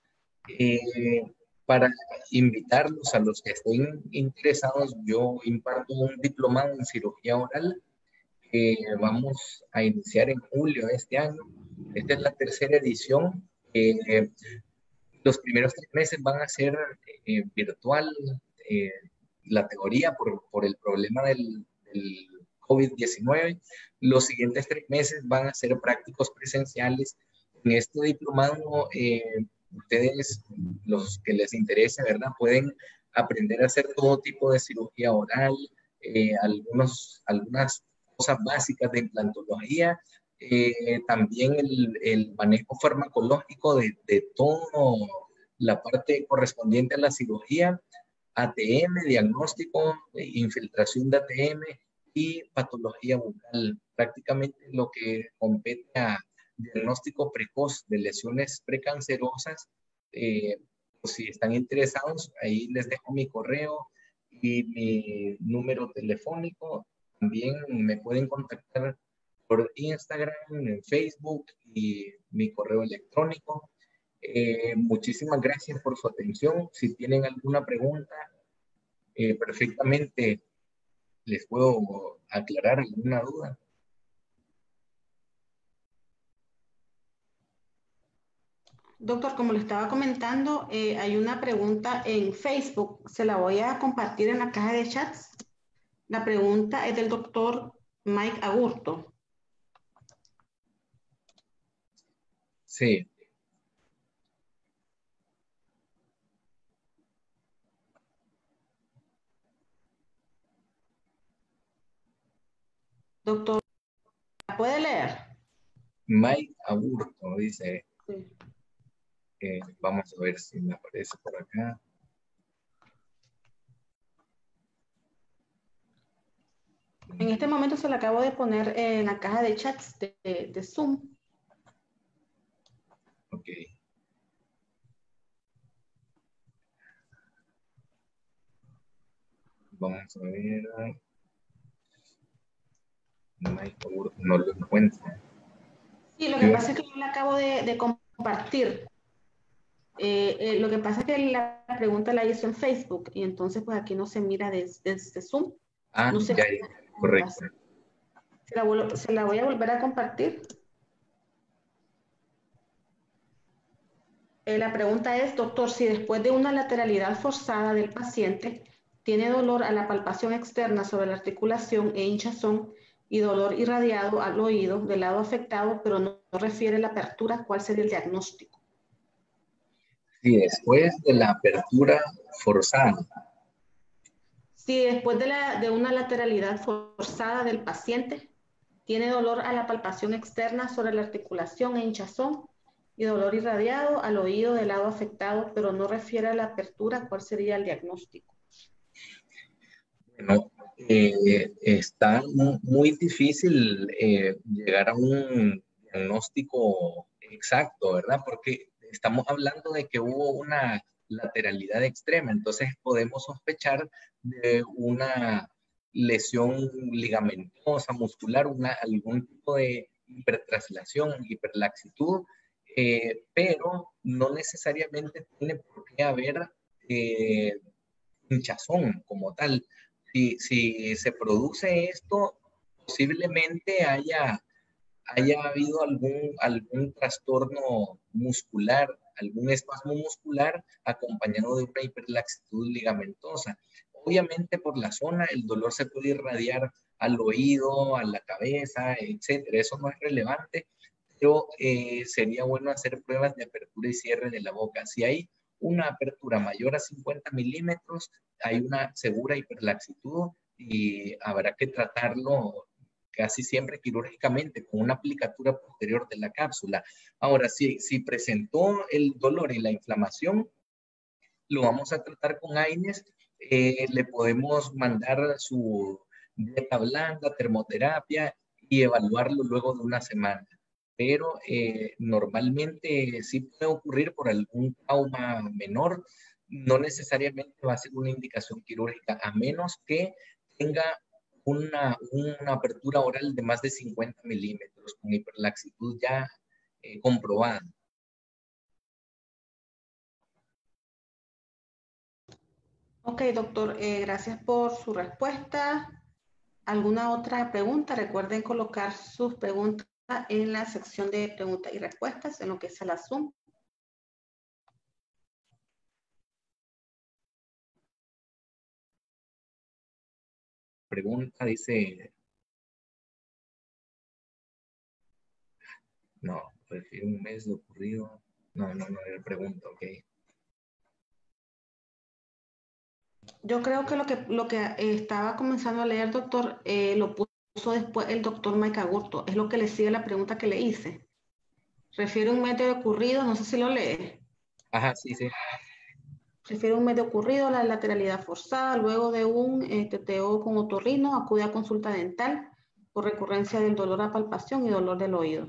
para invitarlos a los que estén interesados. Yo imparto un diplomado en cirugía oral que vamos a iniciar en julio de este año. Esta es la tercera edición. Los primeros 3 meses van a ser virtual, eh, la teoría por el problema del COVID-19. Los siguientes 3 meses van a ser prácticos presenciales. En este diplomado, ustedes, los que les interese, ¿verdad? Pueden aprender a hacer todo tipo de cirugía oral, algunas cosas básicas de implantología, también el manejo farmacológico de todo la parte correspondiente a la cirugía, ATM, diagnóstico, infiltración de ATM y patología bucal. Prácticamente lo que compete a diagnóstico precoz de lesiones precancerosas. Pues si están interesados, ahí les dejo mi correo y mi número telefónico. También me pueden contactar por Instagram, en Facebook y mi correo electrónico. Muchísimas gracias por su atención. Si tienen alguna pregunta, perfectamente les puedo aclarar alguna duda. Doctor, como le estaba comentando, hay una pregunta en Facebook. Se la voy a compartir en la caja de chats. La pregunta es del doctor Mike Agurto. Sí. Doctor, ¿la puede leer? Mike Aburto dice, Sí. vamos a ver si me aparece por acá. En este momento se la acabo de poner en la caja de chats de Zoom. Ok. Vamos a ver. Mike Aburto no lo encuentro. Sí, lo que pasa es que yo la acabo de compartir. Lo que pasa es que la pregunta la hizo en Facebook y entonces pues aquí no se mira desde Zoom. Ah, No sé ya, cómo correcto. pasa. Se la voy a volver a compartir. La pregunta es, doctor, si después de una lateralidad forzada del paciente tiene dolor a la palpación externa sobre la articulación e hinchazón y dolor irradiado al oído del lado afectado, pero no refiere la apertura, ¿cuál sería el diagnóstico? Sí, después de la apertura forzada. Si después de una lateralidad forzada del paciente tiene dolor a la palpación externa sobre la articulación e hinchazón y dolor irradiado al oído del lado afectado, pero no refiere a la apertura, ¿cuál sería el diagnóstico? Bueno, está muy difícil llegar a un diagnóstico exacto, ¿verdad? Porque estamos hablando de que hubo una lateralidad extrema, entonces podemos sospechar de una lesión ligamentosa, muscular, algún tipo de hipertraslación, hiperlaxitud, pero no necesariamente tiene por qué haber hinchazón como tal. Si se produce esto, posiblemente haya habido algún trastorno muscular, algún espasmo muscular acompañado de una hiperlaxitud ligamentosa. Obviamente por la zona el dolor se puede irradiar al oído, a la cabeza, etcétera. Eso no es relevante, pero sería bueno hacer pruebas de apertura y cierre de la boca. Si hay una apertura mayor a 50 milímetros, hay una segura hiperlaxitud y habrá que tratarlo casi siempre quirúrgicamente con una aplicatura posterior de la cápsula. Ahora, si presentó el dolor y la inflamación, lo vamos a tratar con AINES. Le podemos mandar su dieta blanda, termoterapia y evaluarlo luego de una semana. Pero normalmente sí puede ocurrir por algún trauma menor, no necesariamente va a ser una indicación quirúrgica, a menos que tenga una apertura oral de más de 50 milímetros con hiperlaxitud ya comprobada. Ok, doctor, gracias por su respuesta. ¿Alguna otra pregunta? Recuerden colocar sus preguntas en la sección de preguntas y respuestas, en lo que es la Zoom. Pregunta, dice, no, prefiero un mes de ocurrido. No era pregunta, ok. Yo creo que lo que estaba comenzando a leer, doctor, lo puso después el doctor Mike Agurto. Es lo que le sigue la pregunta que le hice. Refiere un mes de ocurrido, no sé si lo lee. Ajá, sí. Refiere un mes de ocurrido, la lateralidad forzada, luego de un teteo con otorrino, acude a consulta dental por recurrencia del dolor a palpación y dolor del oído.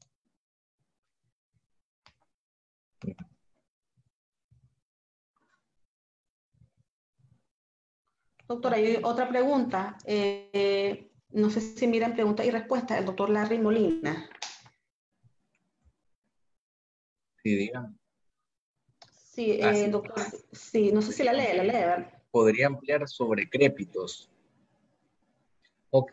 Doctor, hay otra pregunta. No sé si miran preguntas y respuestas. El doctor Larry Molina. Sí, dígame. Sí, Sí. doctor. Sí, no sé si la lee, ¿verdad? Podría ampliar sobre crépitos. Ok.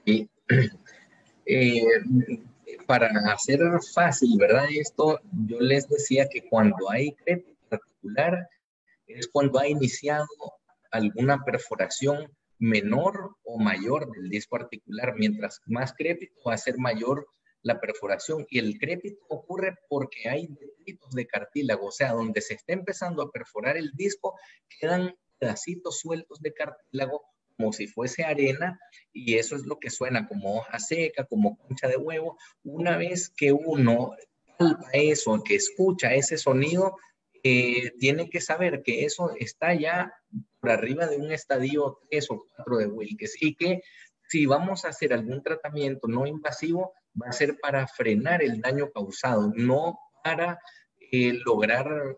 Para hacer fácil, ¿verdad? Esto, yo les decía que cuando hay crépito articular es cuando ha iniciado alguna perforación menor o mayor del disco articular. Mientras más crépito va a ser mayor la perforación. Y el crépito ocurre porque hay detritos de cartílago, o sea, donde se está empezando a perforar el disco, quedan pedacitos sueltos de cartílago como si fuese arena, y eso es lo que suena como hoja seca, como concha de huevo. Una vez que uno palpa eso, que escucha ese sonido, tiene que saber que eso está ya por arriba de un estadio 3 o 4 de Wilkes, y que si vamos a hacer algún tratamiento no invasivo, va a ser para frenar el daño causado, no para lograr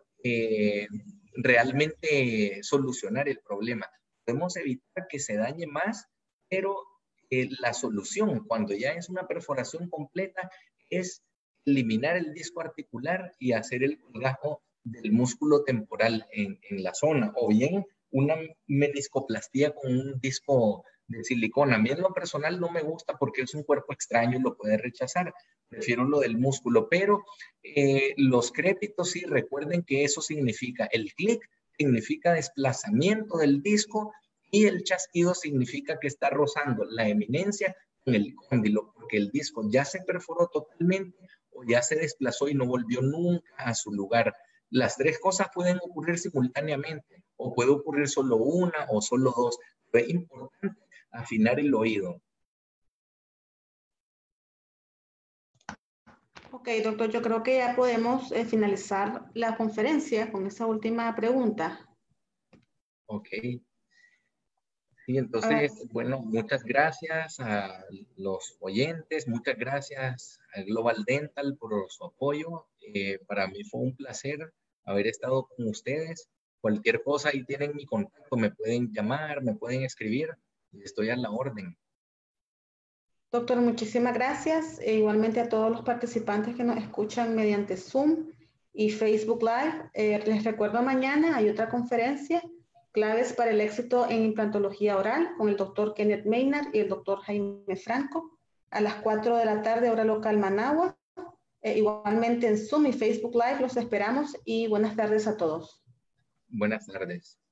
realmente solucionar el problema. Podemos evitar que se dañe más, pero la solución cuando ya es una perforación completa es eliminar el disco articular y hacer el colgajo del músculo temporal en la zona, o bien una meniscoplastía con un disco de silicona. A mí en lo personal no me gusta porque es un cuerpo extraño y lo puede rechazar. Prefiero lo del músculo, pero los crépitos sí, recuerden que eso significa el clic, significa desplazamiento del disco, y el chasquido significa que está rozando la eminencia con el cóndilo, porque el disco ya se perforó totalmente o ya se desplazó y no volvió nunca a su lugar. Las tres cosas pueden ocurrir simultáneamente, o puede ocurrir solo una o solo dos, pero es importante afinar el oído. Ok, doctor, yo creo que ya podemos finalizar la conferencia con esa última pregunta. Ok. Sí, entonces, bueno, muchas gracias a los oyentes, muchas gracias a Global Dental por su apoyo. Para mí fue un placer haber estado con ustedes. Cualquier cosa, ahí tienen mi contacto, me pueden llamar, me pueden escribir, y estoy a la orden. Doctor, muchísimas gracias. Igualmente a todos los participantes que nos escuchan mediante Zoom y Facebook Live. Les recuerdo, mañana hay otra conferencia, claves para el éxito en implantología oral, con el doctor Kenneth Maynard y el doctor Jaime Franco, a las 4 de la tarde, hora local Managua. Igualmente en Zoom y Facebook Live los esperamos, y buenas tardes a todos. Buenas tardes.